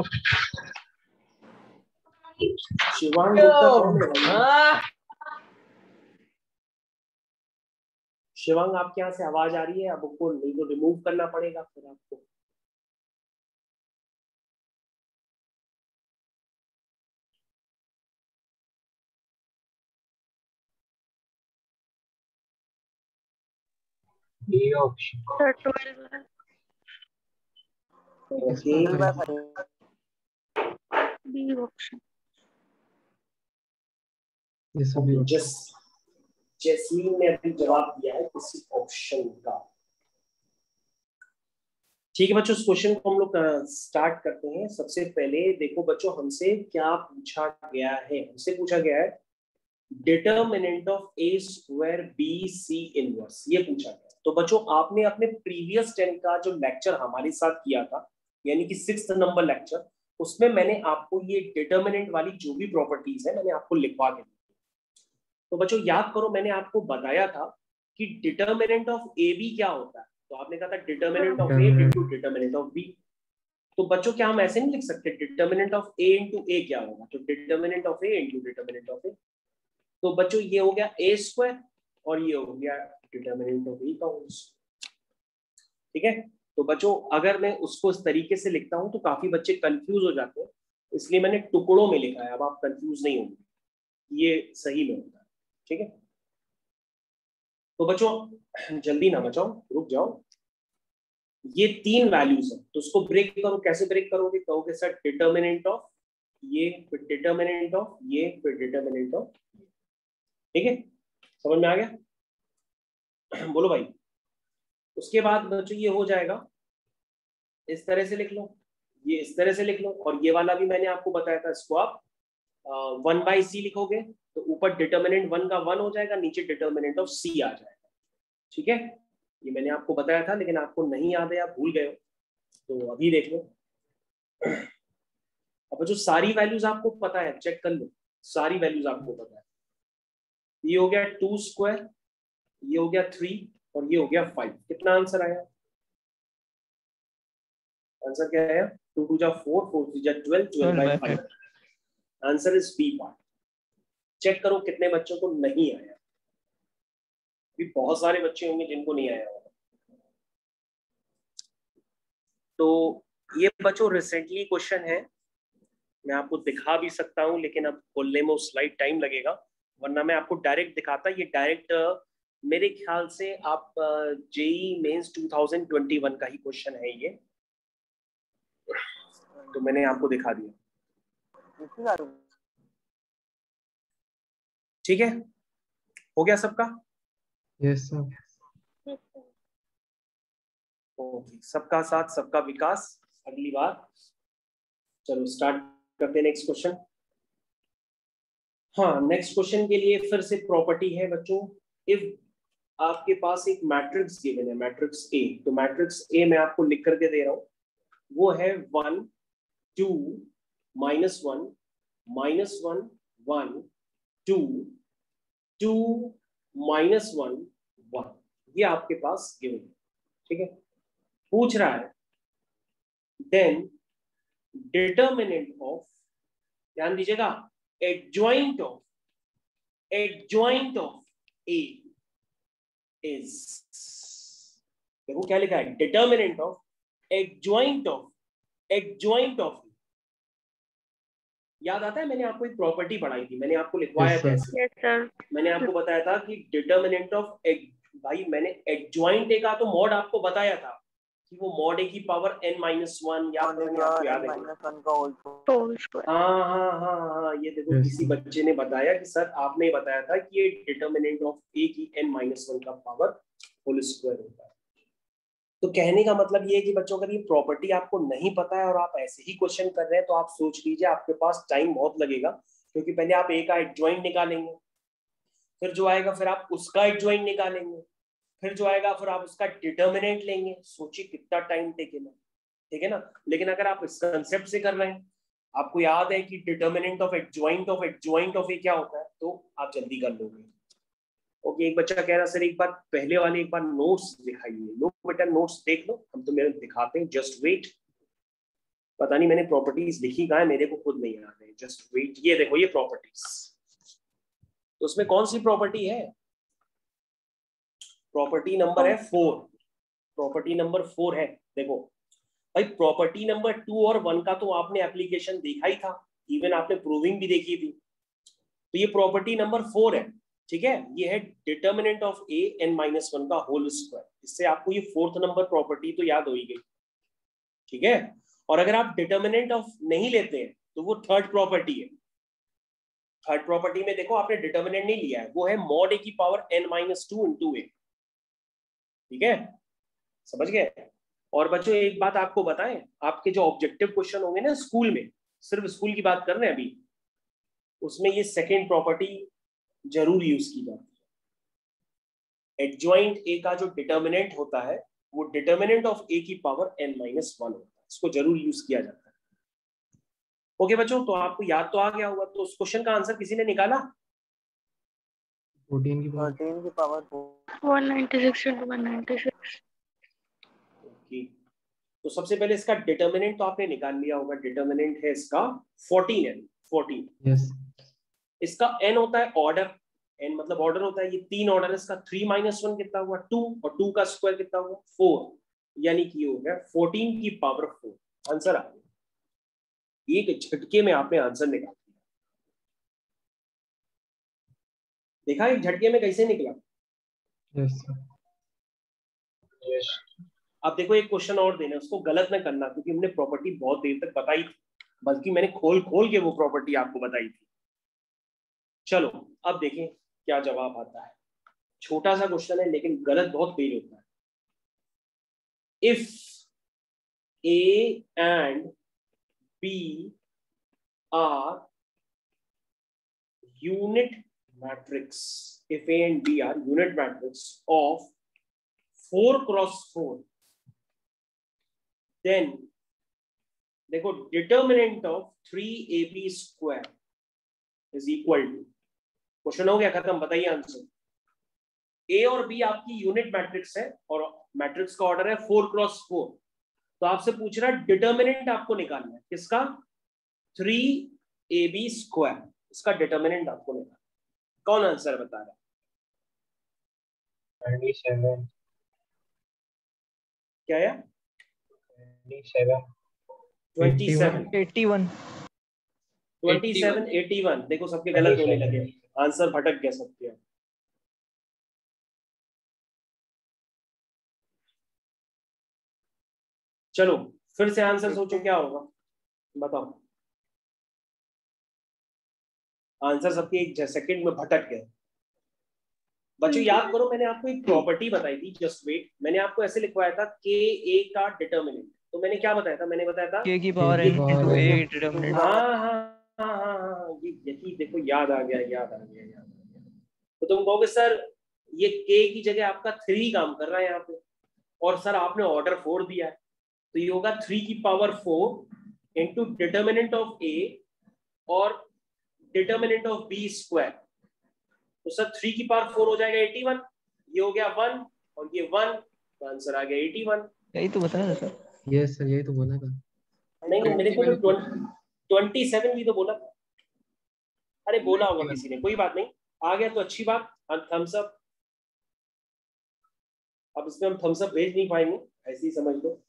शिवांग गुप्ता कौन है भाई? शिवांग आपके यहाँ से आवाज आ रही है? अब आपको नहीं तो रिमूव करना पड़ेगा फिर आपको। A option. Okay B option. ये सभी जस जैस्मीन ने अभी जवाब दिया है किसी ऑप्शन का। ठीक है बच्चों, इस क्वेश्चन को हम लोग स्टार्ट करते हैं। सबसे पहले देखो बच्चों, हमसे क्या पूछा गया है। हमसे पूछा गया है determinant of A square B C inverse, ये पूछा गया। तो बच्चों आपने अपने प्रीवियस टेन का जो लेक्चर हमारे साथ किया था, यानी कि सिक्स्थ नंबर लेक्चर, उसमें मैंने आपको ये डिटर्मिनेंट वाली जो भी प्रॉपर्टीज है मैंने आपको लिखवा के दी। तो बच्चों याद करो, मैंने आपको बताया था कि डिटर्मिनेंट ऑफ ए बी क्या होता है। तो आपने कहा था determinant of A into determinant of B. तो बच्चों क्या हम ऐसे नहीं लिख सकते determinant of A into A क्या होगा? तो determinant of A into determinant of A. तो बच्चों ये हो गया ए स्क्वायर और ये हो गया डिटर्मिनेंट ऑफ ए का होल स्क्वायर। ठीक है, तो बच्चों अगर मैं उसको इस तरीके से लिखता हूं तो काफी बच्चे कंफ्यूज हो जाते हैं, इसलिए मैंने टुकड़ों में लिखा है। अब आप कंफ्यूज नहीं होंगे, ये सही में होता है। ठीक है, तो बच्चों जल्दी ना बचाओ, रुक जाओ। ये तीन वैल्यूज है तो उसको ब्रेक करो। कैसे ब्रेक करोगे? कहोगे सर डिटर्मिनेंट ऑफ ये, फिर डिटर्मिनेंट ऑफ ये, फिर डिटर्मिनेंट ऑफ। ठीक है, समझ में आ गया? बोलो भाई। उसके बाद बच्चों ये हो जाएगा, इस तरह से लिख लो, ये इस तरह से लिख लो, और ये वाला भी मैंने आपको बताया था, इसको आप वन बाई सी लिखोगे तो ऊपर डिटर्मिनेंट वन का वन हो जाएगा, नीचे डिटर्मिनेंट ऑफ सी आ जाएगा। ठीक है, ये मैंने आपको बताया था, लेकिन आपको नहीं याद है, आप भूल गए हो, तो अभी देख लो। अब जो सारी वैल्यूज आपको पता है, चेक कर लो, सारी वैल्यूज आपको पता है। ये हो गया टू स्क्वायर, ये हो गया थ्री, और ये हो गया फाइव। कितना आंसर आया? आंसर क्या आया? टू टू जा फोर, फोर टू जा twelve, twelve by five. Answer is B part. Check करो कितने बच्चों को नहीं आया। भी बहुत सारे बच्चे होंगे जिनको नहीं आया होगा। तो ये बच्चों रिसेंटली क्वेश्चन है, मैं आपको दिखा भी सकता हूं, लेकिन अब खोलने में उस स्लाइड टाइम लगेगा, वरना मैं आपको डायरेक्ट दिखाता। ये डायरेक्ट मेरे ख्याल से आप JEE Mains two thousand twenty one का ही क्वेश्चन है ये, तो मैंने आपको दिखा दिया। ठीक है, हो गया सबका? Yes sir. ओके, सबका साथ सबका विकास। अगली बार चलो स्टार्ट करते हैं नेक्स्ट क्वेश्चन। हाँ, नेक्स्ट क्वेश्चन के लिए फिर से प्रॉपर्टी है बच्चों। इफ आपके पास एक मैट्रिक्स गिवन है, मैट्रिक्स ए, तो मैट्रिक्स ए मैं आपको लिख करके दे रहा हूं, वो है one two minus one minus one one two two minus one one, ये आपके पास गिवन है। ठीक है, पूछ रहा है देन डिटर्मिनेंट ऑफ, ध्यान दीजिएगा, adjoint of adjoint of A is, देखो क्या लिखा है, determinant of adjoint of adjoint of. याद आता है मैंने आपको एक प्रॉपर्टी पढ़ाई थी, मैंने आपको लिखवाया था ऐसे। Yes sir. मैंने आपको बताया था कि डिटर्मिनेंट ऑफ, भाई मैंने एडजॉइंट ए का तो मॉड आपको बताया था कि वो मॉड ए की पावर n माइनस वन, याद है? याद है? हाँ हाँ हाँ हाँ, ये देखो किसी बच्चे ने बताया कि सर आपने बताया था कि ये डिटर्मिनेंट ऑफ ए की n माइनस वन का पावर होल स्क्वायर होता है। तो कहने का मतलब ये है कि बच्चों अगर ये प्रॉपर्टी आपको नहीं पता है और आप ऐसे ही क्वेश्चन कर रहे हैं, तो आप सोच लीजिए आपके पास टाइम बहुत लगेगा, क्योंकि पहले आप ए का एडजॉइंट निकालेंगे, फिर जो आएगा फिर आप उसका एडजॉइंट निकालेंगे, फिर जो आएगा फिर आप उसका डिटर्मिनेंट लेंगे। सोचिए कितना टाइम टेकेगा, ठीक है ना? लेकिन अगर आप इस कंसेप्ट से कर रहे हैं, आपको याद है कि determinant of adjoint of adjoint of A क्या होता है, तो आप जल्दी कर लोगे। ओके, एक बच्चा कह रहा सर एक बार पहले वाले एक बार नोट्स दिखाइए। लो बेटा, नोट्स देख लो, हम तो मेरे दिखाते हैं, जस्ट वेट। पता नहीं मैंने प्रॉपर्टीज लिखी कहाँ है, मेरे को खुद नहीं याद है, जस्ट वेट। ये देखो, ये प्रॉपर्टीज, तो उसमें कौन सी प्रॉपर्टी है? प्रॉपर्टी नंबर है फोर, प्रॉपर्टी नंबर फोर है। देखो भाई, प्रॉपर्टी नंबर टू और वन का तो आपने एप्लीकेशन देखा ही था, इवन आपने प्रूविंग भी देखी थी। तो ये प्रॉपर्टी नंबर फोर है, ठीक है। ये है determinant of A n minus one का होल स्क्वायर। इससे आपको ये फोर्थ नंबर प्रॉपर्टी तो याद हो ही गई, ठीक है। और अगर आप डिटर्मिनेंट ऑफ नहीं लेते हैं तो वो थर्ड प्रॉपर्टी है। थर्ड प्रॉपर्टी में देखो आपने डिटर्मिनेंट नहीं लिया है, वो है मॉड ए की power n minus two into A, ठीक है, समझ गए। और बच्चों एक बात आपको बताएं, आपके जो ऑब्जेक्टिव क्वेश्चन होंगे ना स्कूल में, सिर्फ स्कूल की बात कर रहे हैं अभी, उसमें ये सेकेंड प्रॉपर्टी जरूर यूज की जाती है। एडजॉइंट ए का जो डिटर्मिनेंट होता है वो डिटर्मिनेंट ऑफ ए की पावर एन माइनस वन होता है, इसको जरूर यूज किया जाता है। ओके बच्चों, तो आपको याद तो आ गया होगा। तो उस क्वेश्चन का आंसर किसी ने निकाला? फोर्टीन की पावर थर्टीन की power one ninety six into one ninety six. Okay, तो सबसे पहले इसका डिटर्मिनेंट तो आपने निकाल लिया होगा। डिटर्मिनेंट है इसका फोर्टीन है, फोर्टीन। यस। इसका एन होता है ऑर्डर, एन मतलब ऑर्डर होता है, ये तीन ऑर्डर है इसका। थ्री माइनस वन कितना हुआ? टू, और टू का स्क्वायर कितना हुआ? फोर, यानी कि हो गया फोर्टीन की पावर फोर। आंसर आ गया, एक झटके में आपने आंसर निकाल दिया। देखा एक झटके में कैसे निकला? Yes yes. अब देखो एक क्वेश्चन और देना, उसको गलत ना करना, क्योंकि हमने प्रॉपर्टी बहुत देर तक बताई थी, बल्कि मैंने खोल खोल के वो प्रॉपर्टी आपको बताई थी। चलो अब देखें क्या जवाब आता है। छोटा सा क्वेश्चन है लेकिन गलत बहुत तेज होता है। If A and B are unit matrix, if A and B are unit matrix of four cross four, then देखो determinant of three A B square is equal to, question हो गया खत्म। बताइए आंसर। A और B आपकी यूनिट मैट्रिक्स है और मैट्रिक्स का ऑर्डर है फोर क्रॉस फोर। तो आपसे पूछ रहा है डिटर्मिनेंट आपको निकालना है किसका? थ्री ए बी स्क्वायर, इसका डिटर्मिनेंट आपको निकालना। कौन आंसर बता रहा है? सत्तानवे। क्या है? सत्ताईस। इक्यासी सत्ताईस, इक्यासी। देखो सबके गलत होने लगे, आंसर भटक गया सबके। चलो फिर से आंसर सोचो क्या होगा, बताओ। आंसर सबके एक सेकंड में भटक गए। बच्चों याद करो, मैंने आपको एक प्रॉपर्टी बताई थी, जस्ट वेट। मैंने आपको ऐसे लिखवाया था के ए का डिटर्मिनेंट। तो मैंने क्या बताया था? मैंने बताया था k की power n into a determinant. हाँ हाँ हाँ हाँ हाँ, ये यही देखो, याद आ गया, याद आ गया, याद आ गया। तो तुम कहोगे सर ये के की जगह आपका थ्री काम कर रहा है यहाँ पे, और सर आपने ऑर्डर फोर दिया है, तो ये होगा थ्री की power four into determinant of A और डिटर्मिनेंट ऑफ बी स्क्वायर। तो सर थ्री की पावर फोर हो जाएगा एटी वन, ये हो गया वन और ये वन, तो आंसर आ गया एटी वन। यही तो बताया था सर। यस सर, यही तो बोला था। नहीं नहीं, मेरे को तो ट्वेंटी सेवन भी तो बोला था। अरे बोला होगा किसी ने, कोई बात नहीं। आ गया तो अच्छी बात। Thumbs up. अब इसमें हम थम्स अप भेज नहीं पाएंगे, ऐसे ही समझ लो।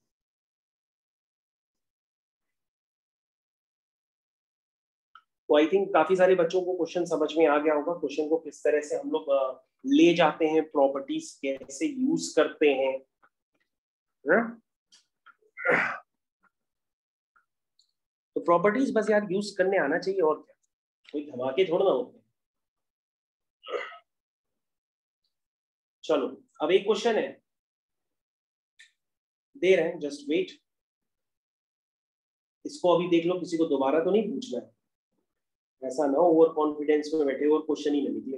तो आई थिंक काफी सारे बच्चों को क्वेश्चन समझ में आ गया होगा। क्वेश्चन को किस तरह से हम लोग ले जाते हैं, प्रॉपर्टीज कैसे यूज करते हैं। तो प्रॉपर्टीज बस यार यूज करने आना चाहिए, और क्या, कोई धमाके थोड़ा ना होते। चलो अब एक क्वेश्चन है, दे रहे हैं, जस्ट वेट। इसको अभी देख लो, किसी को दोबारा तो नहीं पूछना है, ऐसा ना ओवर कॉन्फिडेंस में बैठे और क्वेश्चन ही ना निकले।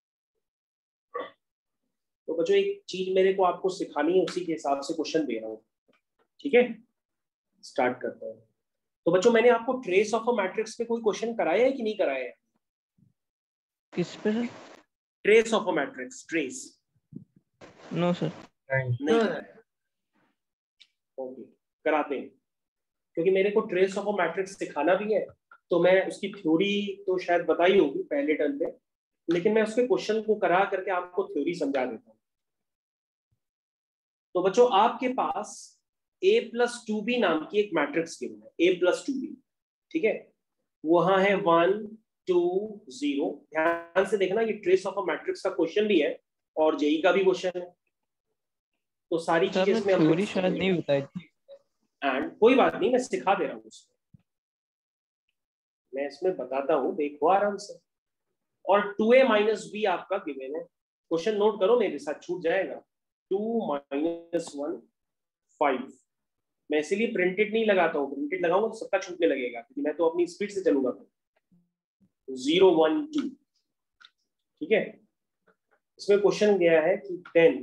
तो बच्चों एक चीज मेरे को आपको सिखानी है, उसी के हिसाब से क्वेश्चन दे रहा हूँ, ठीक है। स्टार्ट करता हूँ। तो बच्चों मैंने आपको ट्रेस ऑफ अ मैट्रिक्स पे कोई क्वेश्चन कराया है कि नहीं कराया है? किस पे sir? Trace of a matrix, trace. No sir. नहीं कराया। ओके, कराते हैं, क्योंकि मेरे को ट्रेस ऑफ अ मैट्रिक्स सिखाना भी है। तो मैं उसकी थ्योरी तो शायद बताई होगी पहले टर्म पे, लेकिन मैं उसके क्वेश्चन को करा करके आपको थ्योरी समझा देता हूँ। तो बच्चों आपके पास ए प्लस टू बी नाम की एक मैट्रिक्स गिवन है, ए प्लस टू बी, ठीक है, वहां है वन टू जीरो। ध्यान से देखना, ये ट्रेस ऑफ अ मैट्रिक्स का क्वेश्चन भी है और जेई का भी क्वेश्चन है, तो सारी चीजें इसमें हम थ्योरी शायद नहीं बताई थी। एंड कोई बात नहीं, मैं सिखा दे रहा हूँ उसमें, मैं इसमें बताता हूँ, देखो आराम से। और टू ए माइनस बी आपका गिवन है, क्वेश्चन नोट करो मेरे साथ, छूट जाएगा। टू माइनस वन फाइव, मैं इसीलिए प्रिंटेड नहीं लगाता हूँ, प्रिंटेड लगाऊंगा तो सबका छूटने लगेगा, क्योंकि मैं तो अपनी स्पीड से चलूंगा। जीरो वन टू, ठीक है। इसमें क्वेश्चन गया है कि then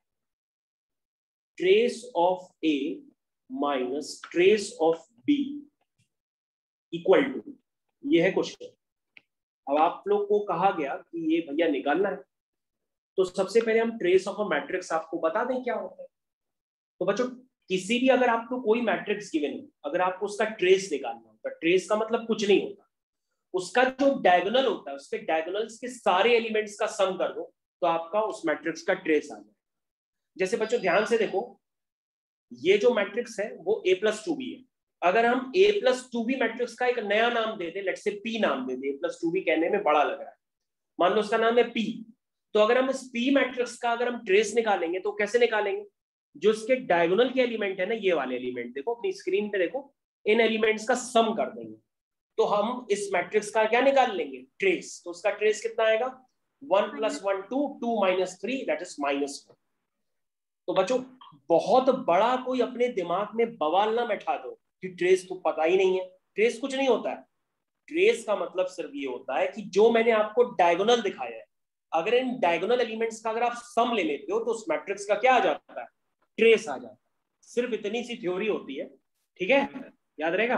trace of A minus trace of B equal to, ये है क्वेश्चन। अब आप लोग को कहा गया कि ये भैया निकालना है, तो सबसे पहले हम ट्रेस ऑफ अ मैट्रिक्स आपको बता दें क्या होता है। तो बच्चों किसी भी अगर आपको कोई मैट्रिक्स गिवन है, अगर आपको उसका ट्रेस निकालना होता है, ट्रेस का मतलब कुछ नहीं होता, उसका जो डायगोनल होता है उसके डायगोनल्स के सारे एलिमेंट्स का सम कर दो तो आपका उस मैट्रिक्स का ट्रेस आ जाए। जैसे बच्चों ध्यान से देखो, ये जो मैट्रिक्स है वो ए प्लस टू बी है। अगर हम A plus two B matrix का एक नया नाम दे दे, लेट्स से पी नाम दे दे, ए प्लस टू बी कहने में बड़ा लग रहा है, मान लो उसका नाम है पी, तो अगर हम इस पी मैट्रिक्स का अगर हम ट्रेस निकालेंगे तो कैसे निकालेंगे? जो इसके डायगोनल के एलिमेंट है ना, ये वाले एलिमेंट देखो अपनी स्क्रीन पे देखो, इन एलिमेंट्स का सम कर देंगे तो हम इस मैट्रिक्स का क्या निकाल लेंगे? ट्रेस। तो उसका ट्रेस कितना आएगा? One plus one two, two minus three that is minus one. तो बच्चों बहुत बड़ा कोई अपने दिमाग में बवाल ना बैठा दो कि ट्रेस तो पता ही नहीं है। ट्रेस कुछ नहीं होता है, ट्रेस का मतलब सिर्फ ये होता है कि जो मैंने आपको डायगोनल दिखाया है, अगर इन डायगोनल एलिमेंट्स का अगर आप सम ले लेते हो तो उस मैट्रिक्स का क्या आ जाता है? ट्रेस आ जाता है। सिर्फ इतनी सी थ्योरी होती है, ठीक है, याद रहेगा।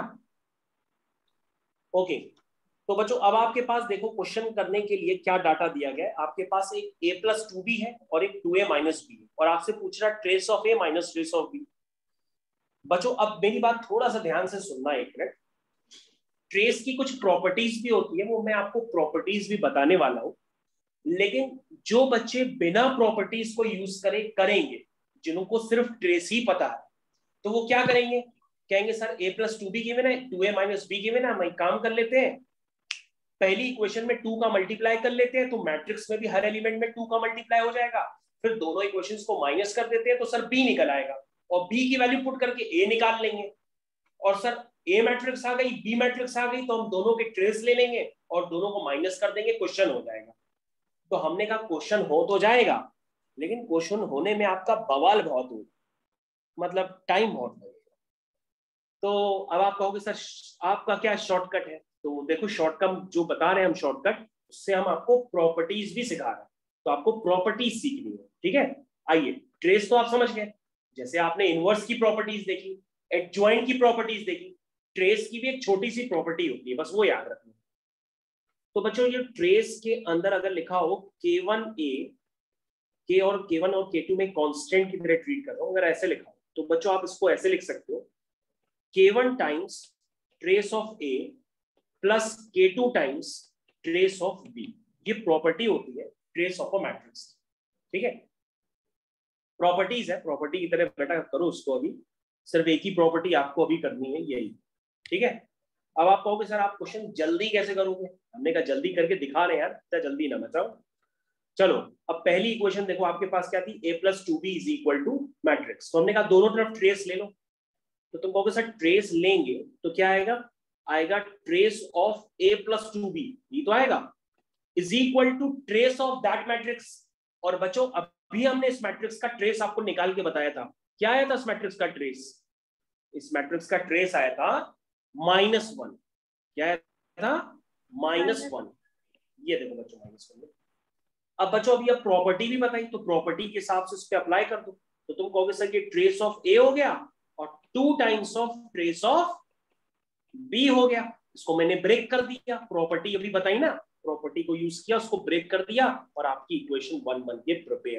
ओके, तो बच्चों अब आपके पास देखो क्वेश्चन करने के लिए क्या डाटा दिया गया है। आपके पास एक ए प्लस टू बी है और एक टू ए माइनस बी है, और आपसे पूछ रहा है trace of A minus trace of B. बच्चों अब मेरी बात थोड़ा सा ध्यान से सुनना एक मिनट। ट्रेस की कुछ प्रॉपर्टीज भी होती है, वो मैं आपको प्रॉपर्टीज भी बताने वाला हूं, लेकिन जो बच्चे बिना प्रॉपर्टीज को यूज करे करेंगे, जिनको सिर्फ ट्रेस ही पता है, तो वो क्या करेंगे? कहेंगे sir A plus two B given है, two A minus B given है, हम एक काम कर लेते हैं, पहली इक्वेशन में टू का मल्टीप्लाई कर लेते हैं तो मैट्रिक्स में भी हर एलिमेंट में टू का मल्टीप्लाई हो जाएगा, फिर दोनों इक्वेशंस को माइनस कर देते हैं तो सर बी निकल आएगा, और बी की वैल्यू पुट करके ए निकाल लेंगे, और सर ए मैट्रिक्स आ गई, बी मैट्रिक्स आ गई, तो हम दोनों के ट्रेस ले लेंगे और दोनों को माइनस कर देंगे, क्वेश्चन हो जाएगा। तो हमने कहा क्वेश्चन हो तो जाएगा, लेकिन क्वेश्चन होने में आपका बवाल बहुत होगा, मतलब टाइम बहुत लगेगा। तो अब आप कहोगे सर आपका क्या शॉर्टकट है? तो देखो शॉर्टकट जो बता रहे हैं हम शॉर्टकट, उससे हम आपको प्रॉपर्टीज भी सिखा रहे हैं, तो आपको प्रॉपर्टीज सीखनी है, ठीक है। आइए, ट्रेस तो आप समझ गए, जैसे आपने इनवर्स की प्रॉपर्टीज देखी, एडजॉइंट की प्रॉपर्टीज देखी, ट्रेस की भी एक छोटी सी प्रॉपर्टी होती है, बस वो याद रखना। तो बच्चों ये ट्रेस के अंदर अगर लिखा हो के वन ए, के और के वन और के टू में कांस्टेंट की तरह ट्रीट कर रहा हूं, अगर ऐसे लिखा हो तो बच्चों आप इसको ऐसे लिख सकते हो, k one times trace of A plus k two times trace of B. ये प्रॉपर्टी होती है ट्रेस ऑफ अ मैट्रिक्स, ठीक है, प्रॉपर्टीज है, प्रॉपर्टी की तरह बेटा करो उसको, अभी सिर्फ एक ही प्रॉपर्टी आपको अभी करनी है, यही, ठीक है। अब आप कहोगे सर आप क्वेश्चन जल्दी कैसे करोगे? हमने कहा जल्दी करके दिखा रहे हैं यार, इतना जल्दी ना बताओ। चलो अब पहली इक्वेशन देखो आपके पास क्या थी, A plus two B is equal to matrix, तो हमने कहा दोनों तरफ ट्रेस ले लो, तो तुम कहोगे सर ट्रेस लेंगे तो क्या आएगा? आएगा trace of A plus two B, ये तो आएगा, is equal to trace of that matrix. और बच्चों अभी हमने इस मैट्रिक्स का ट्रेस आपको निकाल के बताया था, क्या आया था इस मैट्रिक्स का ट्रेस? इस मैट्रिक्स का ट्रेस आया था माइनस वन। क्या आया था? Minus one. ये देखो बच्चों माइनस वन। अब बच्चों अभी अब प्रॉपर्टी भी बताई, तो प्रॉपर्टी के हिसाब से उस पर अप्लाई कर दो, तो तुम कहोगे सर ये ट्रेस ऑफ ए हो गया और two times of trace of B हो गया। इसको मैंने ब्रेक कर दिया, प्रॉपर्टी अभी बताई ना, प्रॉपर्टी को यूज किया, उसको ब्रेक कर दिया और आपकी इक्वेशन वन बन के प्रिपेयर,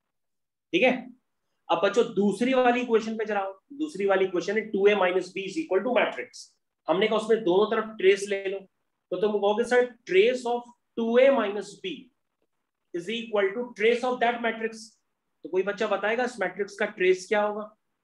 ठीक है। अब बच्चों दूसरी वाली इक्वेशन पे जरा, दूसरी वाली इक्वेशन है two A minus B is equal to matrix. हमने कहा उसमें दोनों तरफ ट्रेस ले लो, तो तुम कहोगे sir trace of two A minus B is equal to trace of that matrix. तो कोई बच्चा बताएगा इस मैट्रिक्स का ट्रेस क्या होगा?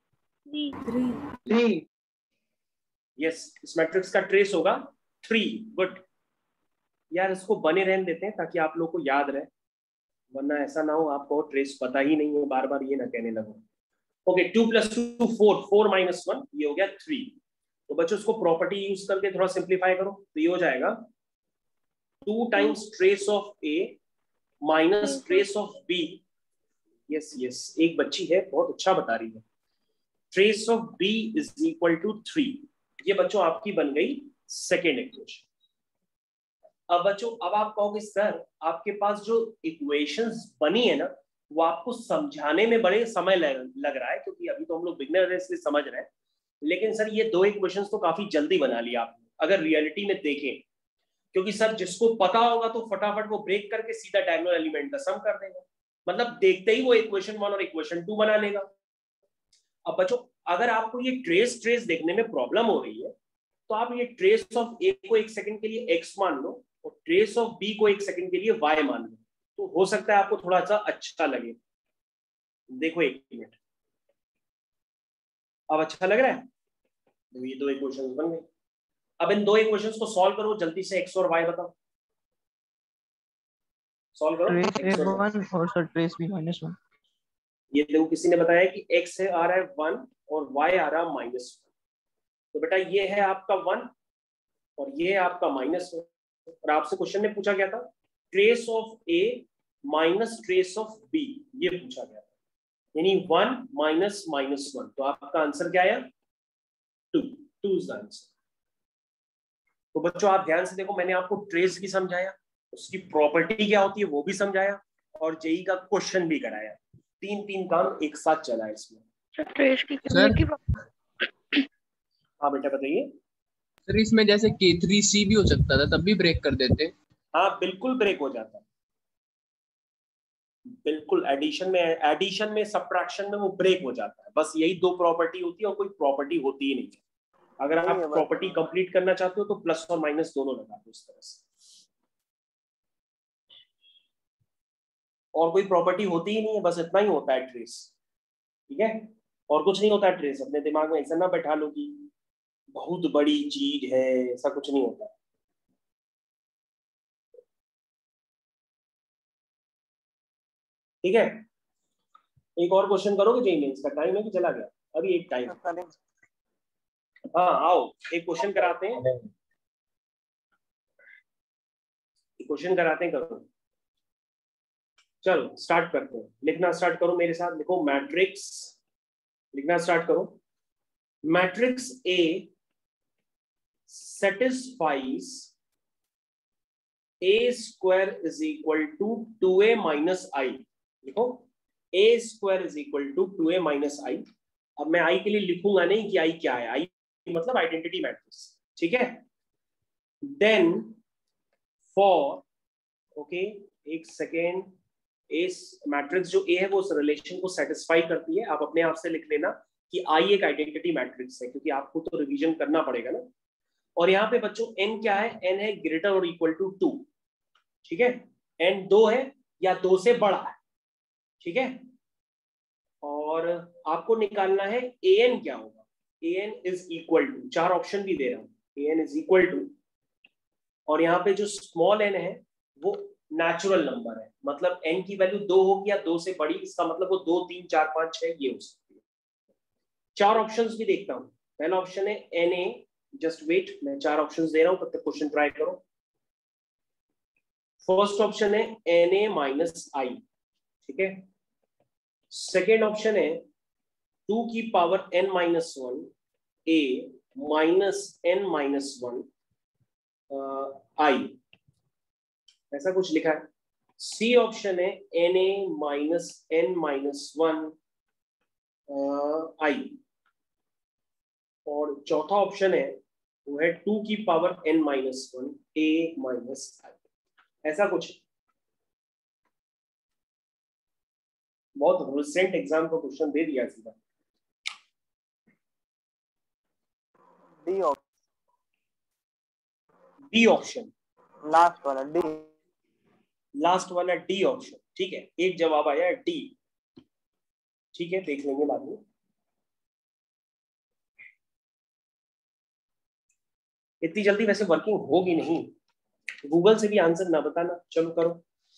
थ्री। यस, इस मैट्रिक्स का ट्रेस होगा थ्री। गुड यार, इसको बने रहने देते हैं ताकि आप लोग को याद रहे, वरना ऐसा ना हो आपको ट्रेस पता ही नहीं है, बार बार ये ना कहने लगो। Okay, two plus two four, four minus one, ये हो गया थ्री। तो बच्चों इसको प्रॉपर्टी यूज करके थोड़ा सिंप्लीफाई करो, तो ये हो जाएगा two times trace of A minus trace of B. Yes yes, एक बच्ची है बहुत अच्छा बता रही है। Trace of B is equal to three. ये बच्चों आपकी बन गई सेकेंड इक्वेशन। अब बच्चों, अब आप कहोगे सर आपके पास जो इक्वेशंस बनी है ना, वो आपको समझाने में बड़े समय लग, लग रहा है, क्योंकि अभी तो हम लोग बिगनर है इसलिए समझ रहे हैं, लेकिन सर ये दो इक्वेशंस तो काफी जल्दी बना लिया आपने अगर रियलिटी में देखें, क्योंकि सर जिसको पता होगा तो फटाफट वो ब्रेक करके सीधा डायगोनल एलिमेंट का सम कर देगा, मतलब देखते ही वो इक्वेशन वन और इक्वेशन टू बना लेगा। अब बच्चों, अगर आपको ये ट्रेस ट्रेस देखने में प्रॉब्लम हो रही है, तो आप ये ट्रेस ऑफ ए को एक सेकंड के लिए एक्स मान लो और ट्रेस ऑफ बी को एक सेकंड के लिए वाई मान लो, तो हो सकता है आपको थोड़ा सा अच्छा लगे। देखो एक मिनट, अब अच्छा लग रहा है? तो ये दो इक्वेशंस बन गए। अब इन दो इक्वेशंस को सॉल्व करो जल्दी से, एक्स और वाई बताओ, सॉल्व करो। ट्रेस ए वन और sir trace B minus one. ये देखो किसी ने बताया कि एक्स है आ रहा है वन और वाई आ रहा है माइनस वन, तो बेटा ये है आपका वन और ये है आपका माइनस वन, और आपसे क्वेश्चन में पूछा गया था trace of A minus trace of B, ये पूछा गया था, यानी वन माइनस माइनस वन, तो आपका आंसर क्या आया? Two. Two is the answer. तो बच्चों आप ध्यान से देखो, मैंने आपको ट्रेस भी समझाया, उसकी प्रॉपर्टी क्या होती है वो भी समझाया, और जेई का क्वेश्चन भी कराया। तीन तीन काम एक साथ चला है इसमें। ट्रेस की कितने की? हाँ बेटा बताइए। सर इसमें जैसे के थ्री सी भी हो सकता था, तब भी ब्रेक कर देते। हाँ बिल्कुल ब्रेक हो जाता है, बिल्कुल एडिशन में, एडिशन में सब्ट्रैक्शन में वो ब्रेक हो जाता है। बस यही दो प्रॉपर्टी होती है और कोई प्रॉपर्टी होती ही नहीं है। अगर आप प्रॉपर्टी कंप्लीट करना चाहते हो तो प्लस और माइनस दोनों लगा दो इस तरह से, और कोई प्रॉपर्टी होती ही नहीं है, बस इतना ही होता है ट्रेस। ठीक है, और कुछ नहीं होता है ट्रेस। अपने दिमाग में ऐसा ना बैठा लो कि बहुत बड़ी चीज है, ऐसा कुछ नहीं होता। ठीक है, एक और क्वेश्चन करोगे जेई मेंस का? टाइम है कि चला गया? अभी एक टाइम। हाँ आओ, एक क्वेश्चन कराते हैं, एक क्वेश्चन कराते हैं, करो। चलो स्टार्ट करते हैं, लिखना स्टार्ट करो मेरे साथ। लिखो मैट्रिक्स, लिखना स्टार्ट करो। Matrix A satisfies a square is equal to two A minus I। लिखो a square is equal to two A minus I। अब मैं I के लिए लिखूंगा नहीं कि I क्या है, I मतलब आइडेंटिटी मैट्रिक्स, ठीक है। देन फॉर, ओके एक सेकेंड, इस मैट्रिक्स जो A है वो उस रिलेशन को सेटिस्फाई करती है। आप अपने आप से लिख लेना कि I एक आइडेंटिटी मैट्रिक्स है, क्योंकि आपको तो रिवीजन करना पड़ेगा ना। और यहाँ पे बच्चों n क्या है? n है ग्रेटर और इक्वल टू टू, ठीक है। n दो है या दो से बड़ा है, ठीक है। और आपको निकालना है an क्या होगा। an इज इक्वल टू, चार ऑप्शन भी दे रहा हूं, an इज इक्वल टू, और यहाँ पे जो स्मॉल n है वो नेचुरल नंबर है, मतलब n की वैल्यू दो होगी या दो से बड़ी, इसका मतलब वो दो तीन चार पांच छह ये हो सकती है। चार ऑप्शंस भी देखता हूँ। पहला ऑप्शन है na, जस्ट वेट, मैं चार ऑप्शंस दे रहा हूं, तब तक क्वेश्चन ट्राई करो। फर्स्ट ऑप्शन है Na माइनस आई, ठीक है। सेकेंड ऑप्शन है टू की power n minus one A minus n minus one I, ऐसा कुछ लिखा है। सी ऑप्शन है Na minus n minus one I, और चौथा ऑप्शन है वो है टू की power n minus one A minus I, ऐसा कुछ। बहुत रिसेंट एग्जाम का क्वेश्चन दे दिया सीधा। D option, D option, last वाला डी, लास्ट वाला डी ऑप्शन, ठीक है। एक जवाब आया डी। ठीक है, देख लेंगे बाद में। इतनी जल्दी वैसे वर्किंग होगी नहीं, गूगल से भी आंसर ना बताना। चलो करो।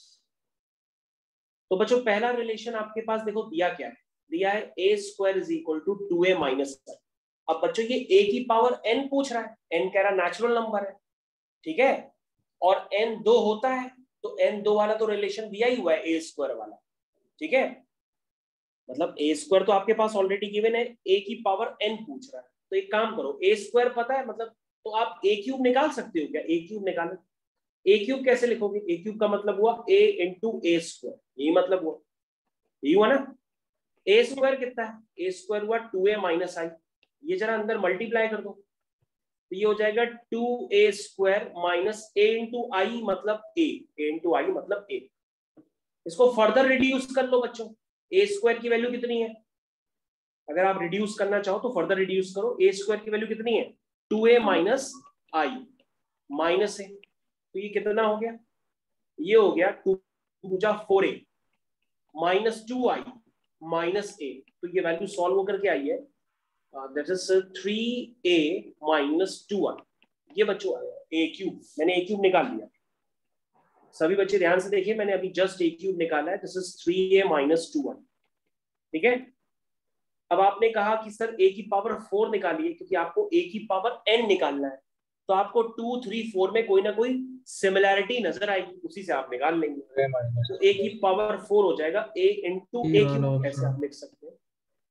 तो बच्चों पहला रिलेशन आपके पास देखो दिया क्या है, दिया है A square is equal to two A minus. अब बच्चों ये ए की पावर एन पूछ रहा है, एन कह रहा नेचुरल नंबर है, ठीक है, और एन दो होता है, तो एन दो वाला तो रिलेशन दिया ही हुआ है ए स्क्वायर वाला, ठीक है, मतलब ए स्क्वायर तो आपके पास ऑलरेडी गिवन है, ए की पावर एन पूछ रहा है। तो एक काम करो, ए स्क्वायर पता है मतलब, तो आप ए क्यूब निकाल सकते हो क्या, ए क्यूब निकालो। ए क्यूब कैसे लिखोगे, ए क्यूब का मतलब हुआ ए इंटू ए स्क्वायर, यही मतलब हुआ, यही हुआ ना। ए स्क्वायर कितना है, ए स्क्वायर हुआ टू ए माइनस आई, ये जरा अंदर मल्टीप्लाई कर दो, तो ये हो जाएगा two A square minus A into I मतलब ए, ए इंटू आई मतलब ए। इसको फर्दर रिड्यूस कर लो बच्चों, ए स्क्वायर की वैल्यू कितनी है, अगर आप रिड्यूस करना चाहो तो फर्दर रिड्यूस करो, ए स्क्वायर की वैल्यू कितनी है, two A minus I minus A, तो ये कितना हो गया, ये हो गया टू टू जा four A minus two I minus A, तो ये वैल्यू सॉल्व होकर के आई है, that is three A minus two I, ये बच्चों आया ए क्यूब, मैंने ए क्यूब निकाल लिया। सभी बच्चे ध्यान से देखिए, मैंने अभी जस्ट ए क्यूब निकाला है, this is three A minus two I, ठीक है। अब आपने कहा कि सर ए की पावर फोर निकालिए, क्योंकि आपको ए की पावर एन निकालना है, तो आपको टू थ्री फोर में कोई ना कोई सिमिलैरिटी नजर आएगी, उसी से आप निकाल लेंगे। तो ए की पावर फोर हो जाएगा ए इंटू ए क्यूब, ऐसे आप लिख सकते हैं,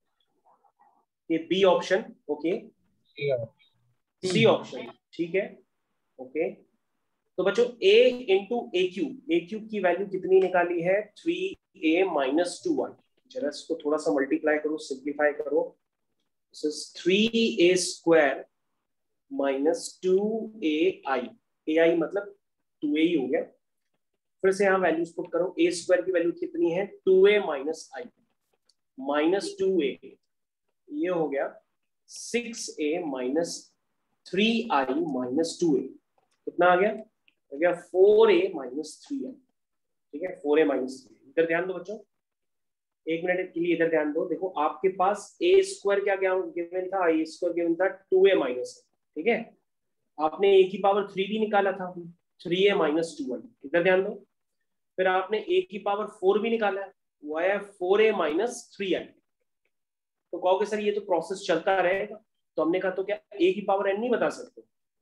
ये B option, okay, C option, ठीक है, ओके। तो बच्चों a into A cube, A cube की वैल्यू कितनी निकाली है, three A minus two I, जरा इसको थोड़ा सा मल्टीप्लाई करो, सिंप्लीफाई करो, three A square minus two A I, A I मतलब टू ए ही हो गया, फिर से यहाँ वैल्यूज पुट करो, ए स्क्वायर की वैल्यू कितनी है, two A minus I minus two A, ये हो गया six A minus three I minus two A, कितना आ गया, आ गया four A minus three I, ठीक है, फोर ए माइनस थ्री। इधर ध्यान दो बच्चों, एक मिनट के लिए इधर ध्यान दो, देखो आपके पास ए स्क्वायर क्या क्या गिवन था, ए स्क्वायर गिवन था टू ए माइनस, ठीक है, आपने ए की पावर थ्री भी निकाला था, three A minus two I, इधर ध्यान दो, फिर आपने ए की पावर फोर भी निकाला है, वो आया four A minus three I. तो कहोगे सर ये तो प्रोसेस चलता रहेगा, तो हमने कहा तो क्या ए की पावर एन नहीं बता सकते,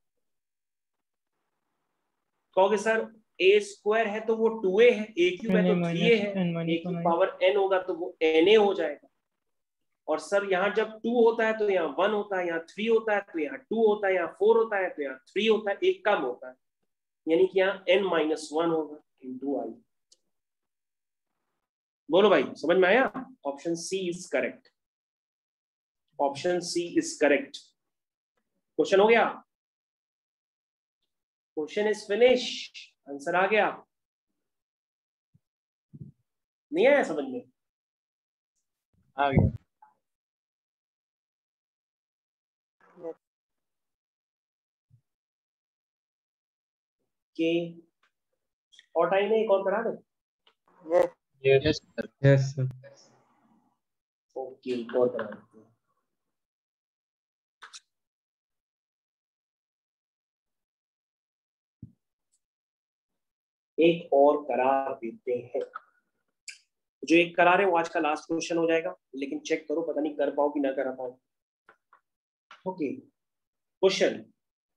कहोगे सर ए स्क्वायर है तो वो टू ए है, ए क्यूब है तो थ्री ए है, ए की पावर एन होगा तो वो एन ए हो जाएगा, और सर यहाँ जब टू होता है तो यहाँ वन होता है, यहाँ थ्री होता है तो यहाँ टू होता है, यहाँ फोर होता है तो यहाँ थ्री होता है, एक कम होता है, यानी कि यहाँ एन माइनस वन होगा इंटू आई। बोलो भाई समझ में आया, option C is correct, option C is correct. Question हो गया, क्वेश्चन इज फिनिश, आंसर आ गया, नहीं आया समझ में, आ गया। के और टाइम है, एक और करा दे, yes sir, yes sir, okay एक और करा देते हैं। एक और करा देते हैं, जो एक करा रहे हैं वो आज का लास्ट क्वेश्चन हो जाएगा, लेकिन चेक करो पता नहीं कर पाओ कि ना कर पाओ। Okay, question,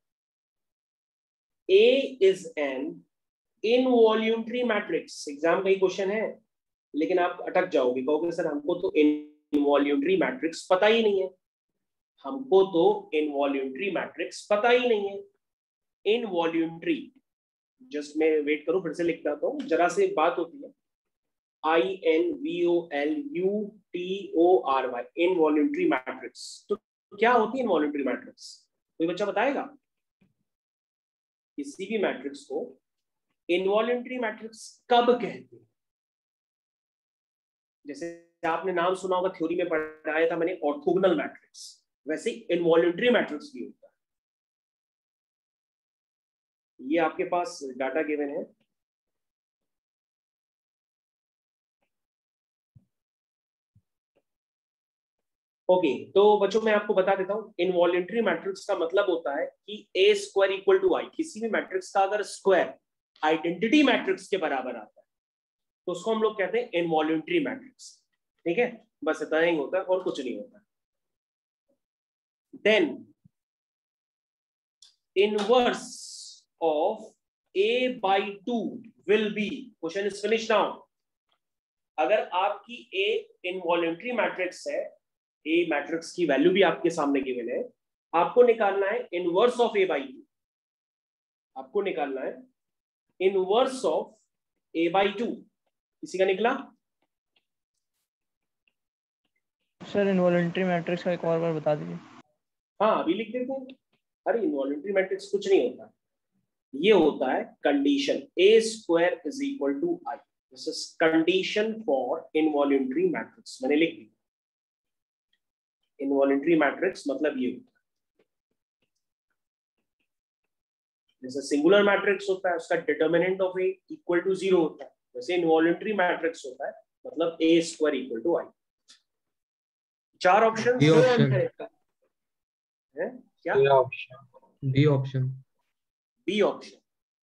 A is an involuntary matrix, exam का ही क्वेश्चन है, लेकिन आप अटक जाओगे, कहोगे सर हमको तो इनवॉल्यूंटरी मैट्रिक्स पता ही नहीं है, हमको तो इनवॉल्यूंटरी मैट्रिक्स पता ही नहीं है। इनवॉल्यूंटरी, जस्ट मैं वेट करो फिर से लिख देता हूँ, जरा से बात होती है, I N V O L U T O R Y, involuntary matrix. तो क्या होती है इनवॉल्यूंटरी मैट्रिक्स, कोई बच्चा बताएगा, किसी भी मैट्रिक्स को इनवॉल्यूंटरी मैट्रिक्स कब कहते हैं। जैसे आपने नाम सुना होगा, थ्योरी में पढ़ाया था मैंने, ऑर्थोगोनल मैट्रिक्स, वैसे इनवॉल्यूंटरी मैट्रिक्स भी होता है। ये आपके पास डाटा गिवन है, ओके okay, तो बच्चों मैं आपको बता देता हूँ, इनवॉलेंट्री मैट्रिक्स का मतलब होता है कि A square equal to I. किसी भी मैट्रिक्स का अगर स्क्वायर आइडेंटिटी मैट्रिक्स के बराबर आता है तो उसको हम लोग कहते हैं इनवॉलेंट्री मैट्रिक्स। ठीक है, बस इतना ही होता है और कुछ नहीं होता। Then inverse of A by two will be, question is finish now. अगर आपकी ए इनवॉलेंट्री मैट्रिक्स है, ए मैट्रिक्स की वैल्यू भी आपके सामने गिवन है, आपको निकालना है inverse of A by two. आपको निकालना है inverse of A by two. किसी का निकला? सर इनवॉलंटरी मैट्रिक्स का एक और बार बता दीजिए। हाँ अभी लिख देते हैं। अरे इनवॉलेंट्री मैट्रिक्स कुछ नहीं होता, ये होता है condition A square is equal to I. This is condition for involuntary matrix. मैंने लिख दी। इनवॉलेंट्री मैट्रिक्स मतलब ये होता है, जैसे सिंगुलर मैट्रिक्स होता है उसका determinant of A equal to zero होता है, वैसे इनवॉलेंट्री मैट्रिक्स होता है मतलब A square equal to I. चार ऑप्शन बी ऑप्शन है क्या? B option B option B option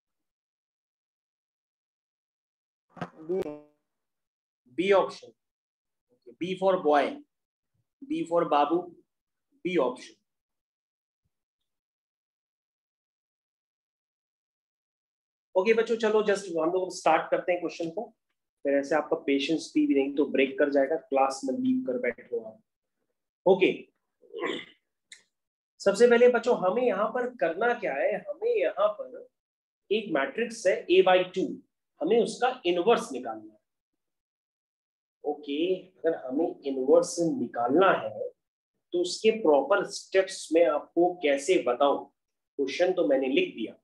B option B for boy, B for babu, B option. Okay बच्चों चलो जस्ट हम लोग स्टार्ट करते हैं क्वेश्चन को, फिर ऐसे आपका पेशेंस भी नहीं तो ब्रेक कर जाएगा, क्लास में लीव कर बैठो आप। ओके सबसे पहले बच्चों हमें यहाँ पर करना क्या है, हमें यहाँ पर एक मैट्रिक्स है ए बाई टू, हमें उसका इनवर्स निकालना है। ओके अगर हमें इनवर्स निकालना है तो उसके प्रॉपर स्टेप्स में आपको कैसे बताऊं, क्वेश्चन तो मैंने लिख दिया,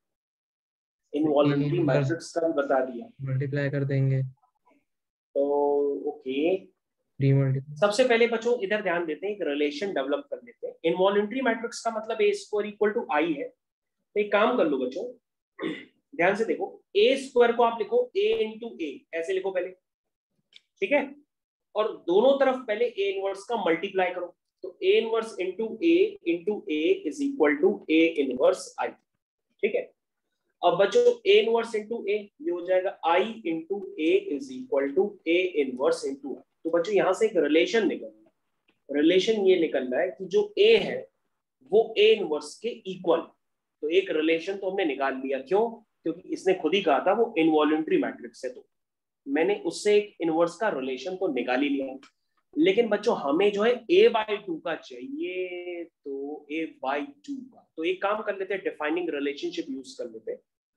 इनवॉलेंट्री मैट्रिक्स का भी बता दिया, मल्टीप्लाई कर देंगे तो ओके। Pre multiply. सबसे पहले बच्चों इधर ध्यान देते हैं, एक रिलेशन डेवलप कर लेते हैं। इनवॉलेंट्री मैट्रिक्स का मतलब A square equal to I है, तो एक काम कर लो बच्चों ध्यान से देखो, ए स्क्वायर को आप लिखो ए इंटू ए, ऐसे लिखो पहले, ठीक है, और दोनों तरफ पहले ए इनवर्स का मल्टीप्लाई करो, तो A inverse into A into A is equal to A inverse I. ठीक है, अब बच्चों ए इनवर्स इंटू ए ये हो जाएगा I into A is equal to A inverse into I. तो बच्चों यहां से एक रिलेशन निकल रहा है, रिलेशन ये निकल रहा है कि जो ए है वो ए इनवर्स के इक्वल, तो एक रिलेशन तो हमने निकाल लिया। क्यों? क्योंकि इसने खुद ही कहा था वो इनवॉलेंट्री मैट्रिक्स है, तो मैंने उससे एक इनवर्स का रिलेशन तो निकाल ही लिया। लेकिन बच्चों हमें जो है ए बाई टू का चाहिए, तो ए बाई टू का, तो एक काम कर लेते हैं, डिफाइनिंग रिलेशनशिप यूज कर लेते हैं।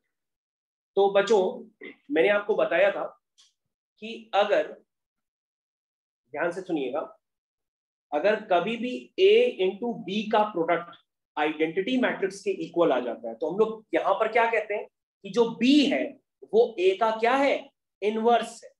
तो बच्चों मैंने आपको बताया था कि अगर ध्यान से सुनिएगा, अगर कभी भी a इंटू बी का प्रोडक्ट आइडेंटिटी मैट्रिक्स के इक्वल आ जाता है तो हम लोग यहां पर क्या कहते हैं कि जो b है वो a का क्या है, इनवर्स है।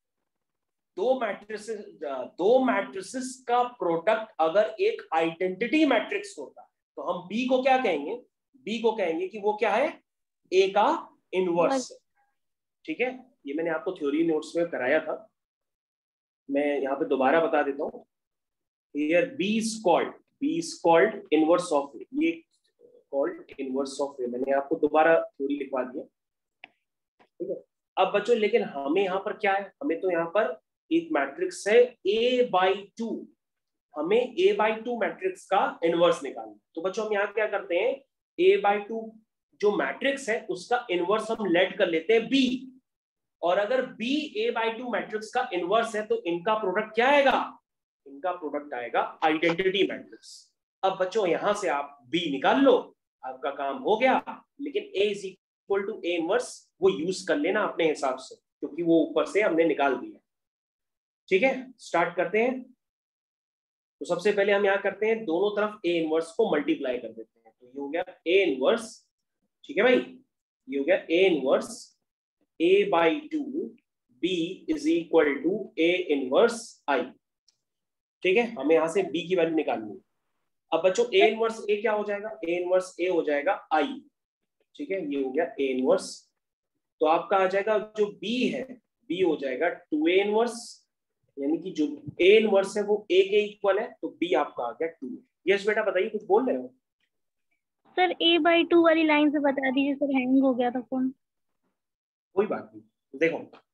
दो मैट्रिसेस दो मैट्रिसेस का प्रोडक्ट अगर एक आइडेंटिटी मैट्रिक्स होता है तो हम b को क्या कहेंगे, b को कहेंगे कि वो क्या है, a का इनवर्स है। ठीक है, ये मैंने आपको थ्योरी नोट्स में कराया था, मैं यहाँ पे दोबारा बता देता हूँ। Here B is called B is called inverse of A, ये called inverse of A, मैंने आपको दोबारा थ्योरी लिखवा दिया। ठीक है, अब बच्चों लेकिन हमें यहाँ पर क्या है, हमें तो यहाँ पर एक मैट्रिक्स है A बाई टू, हमें A बाई टू मैट्रिक्स का इनवर्स निकालना। तो बच्चों हम यहाँ क्या करते हैं, A बाई टू जो मैट्रिक्स है उसका इनवर्स हम लेट कर लेते हैं B, और अगर B A by two matrix का इनवर्स है तो इनका प्रोडक्ट क्या आएगा, इनका प्रोडक्ट आएगा आइडेंटिटी मैट्रिक्स। अब बच्चों यहां से आप B निकाल लो, आपका काम हो गया। लेकिन A is equal to A inverse वो यूज कर लेना अपने हिसाब से, क्योंकि वो ऊपर से हमने निकाल दिया। ठीक है, स्टार्ट करते हैं। तो सबसे पहले हम यहाँ करते हैं, दोनों तरफ ए इनवर्स को मल्टीप्लाई कर देते हैं, तो ये हो गया ए इनवर्स। ठीक है भाई, ये हो गया A inverse A by two B is equal to A inverse I. ठीक है, हमें यहां से b की वैल्यू निकालनी है। अब बच्चों a इनवर्स a क्या हो जाएगा, a इनवर्स a हो जाएगा i। ठीक है, ये हो गया a इनवर्स, तो आपका आ जाएगा जो b है, b हो जाएगा टू ए इनवर्स यानी कि जो ए इनवर्स है वो ए के इक्वल है, तो बी आपका आ गया टू। यस बेटा बताइए, कुछ बोल रहे हो? सर ए बाई टू वाली लाइन से बता दीजिए सर, हैंग हो गया था फोन। कोई बात नहीं, देखो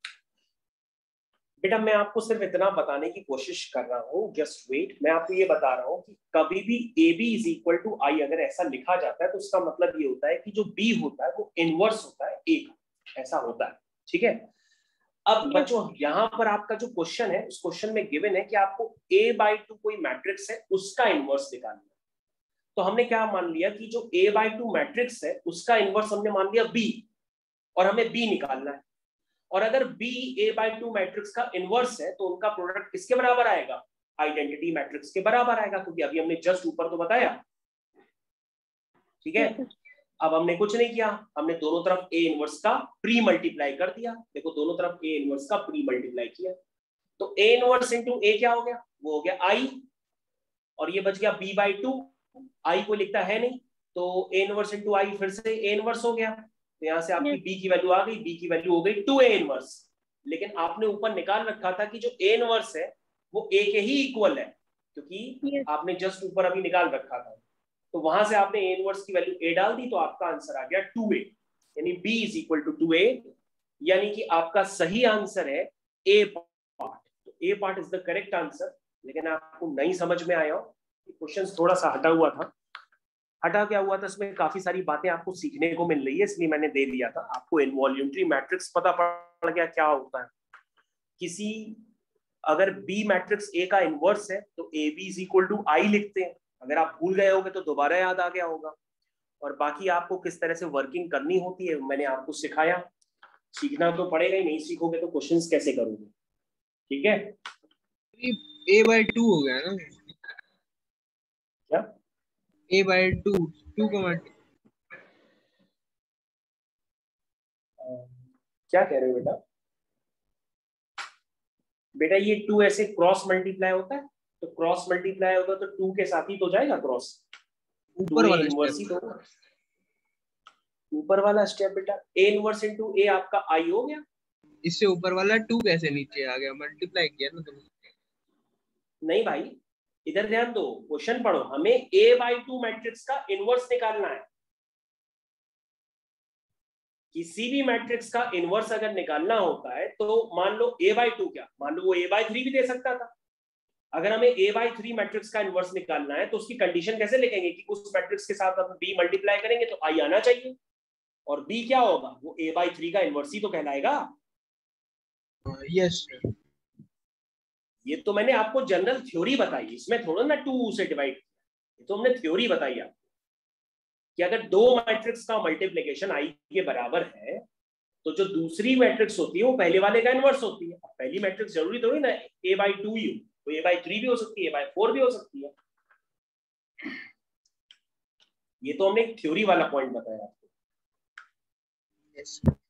बेटा मैं आपको सिर्फ इतना बताने की कोशिश कर रहा हूँ, जस्ट वेट। मैं आपको ये बता रहा हूँ कि कभी भी A B is equal to I अगर ऐसा लिखा जाता है तो उसका मतलब ये होता है कि जो बी होता है वो इनवर्स होता है ए का, ऐसा होता है, ठीक है। अब बच्चों यहाँ पर आपका जो क्वेश्चन है, उस क्वेश्चन में गिवन है कि आपको a बाई टू कोई मैट्रिक्स है उसका इनवर्स निकालना है। तो हमने क्या मान लिया कि जो a बाई टू मैट्रिक्स है उसका इनवर्स हमने मान लिया b, और हमें b निकालना है। और अगर b a by two matrix का इनवर्स है तो उनका प्रोडक्ट किसके बराबर आएगा? आइडेंटिटी मैट्रिक्स के बराबर आएगा, क्योंकि अभी हमने जस्ट ऊपर तो बताया, ठीक है। अब हमने कुछ नहीं किया, हमने दोनों तरफ ए इनवर्स का प्री मल्टीप्लाई कर दिया। देखो दोनों तरफ ए इनवर्स का प्री मल्टीप्लाई किया, तो ए इनवर्स इंटू ए क्या हो गया? वो हो गया आई, और ये बच गया बी बाई टू। आई को लिखता है नहीं, तो ए इनवर्स इंटू आई फिर से ए इनवर्स हो गया, तो यहाँ से आपकी बी की वैल्यू आ गई, बी की वैल्यू हो गई टू ए इनवर्स। लेकिन आपने ऊपर निकाल रखा था कि जो ए इनवर्स है वो ए के ही इक्वल है, क्योंकि आपने जस्ट ऊपर अभी निकाल रखा था, तो वहां से आपने ए इनवर्स की वैल्यू ए डाल दी, तो आपका आंसर आ गया टू ए, यानी b is equal to two A, यानी कि आपका सही आंसर है ए पार्ट। तो A part is the correct answer. लेकिन आपको नहीं समझ में आया हो, क्वेश्चन थोड़ा सा हटा हुआ था। हटा क्या हुआ था, इसमें काफी सारी बातें आपको सीखने को मिल रही है, इसलिए मैंने दे दिया था। आपको इनवॉल्यूंटरी मैट्रिक्स पता पड़ गया क्या होता है। किसी अगर बी मैट्रिक्स ए का इनवर्स है तो A B is equal to I लिखते हैं। अगर आप भूल गए होंगे तो दोबारा याद आ गया होगा। और बाकी आपको किस तरह से वर्किंग करनी होती है मैंने आपको सिखाया। सीखना तो पड़ेगा ही, नहीं सीखोगे तो क्वेश्चंस कैसे करोगे, ठीक है। ए बाई टू हो गया ना क्या? ए बाई टू, टू का क्या कह रहे हो बेटा? बेटा ये टू ऐसे क्रॉस मल्टीप्लाई होता है, तो क्रॉस मल्टीप्लाई होगा तो टू के साथ ही तो जाएगा क्रॉस, ऊपर वाला इनवर्स ही तो होगा। ऊपर वाला स्टेप बेटा ए इनवर्स इनटू ए आपका आई हो गया। इससे ऊपर वाला टू कैसे नीचे आ गया? मल्टीप्लाई किया ना तुमने। नहीं भाई, इधर ध्यान दो, क्वेश्चन पढ़ो। हमें ए बाई टू मैट्रिक्स का इनवर्स निकालना है। किसी भी मैट्रिक्स का इनवर्स अगर निकालना होता है तो मान लो ए बाई टू, क्या मान लो वो ए बाई थ्री भी दे सकता था। अगर हमें ए बाई थ्री मैट्रिक्स का इनवर्स निकालना है तो उसकी कंडीशन कैसे लिखेंगे कि उस मैट्रिक्स के साथ हम बी मल्टीप्लाई करेंगे तो आई आना चाहिए, और बी क्या होगा? वो ए बाई थ्री का इनवर्स ही तो कहलाएगा। Yes sir. ये तो मैंने आपको जनरल थ्योरी बताई, इसमें थोड़ा ना टू से डिवाइड, ये तो हमने थ्योरी बताई आपको कि अगर दो मैट्रिक्स का मल्टीप्लिकेशन आई के बराबर है तो जो दूसरी मैट्रिक्स होती है वो पहले वाले का इनवर्स होती है। अब पहली मैट्रिक्स जरूरी थोड़ी ना ए बाई टू ही हो, तो ए बाई थ्री भी हो सकती है, ए बाई फोर भी हो सकती है। ये तो हमने एक थ्योरी वाला पॉइंट बताया आपको। यस।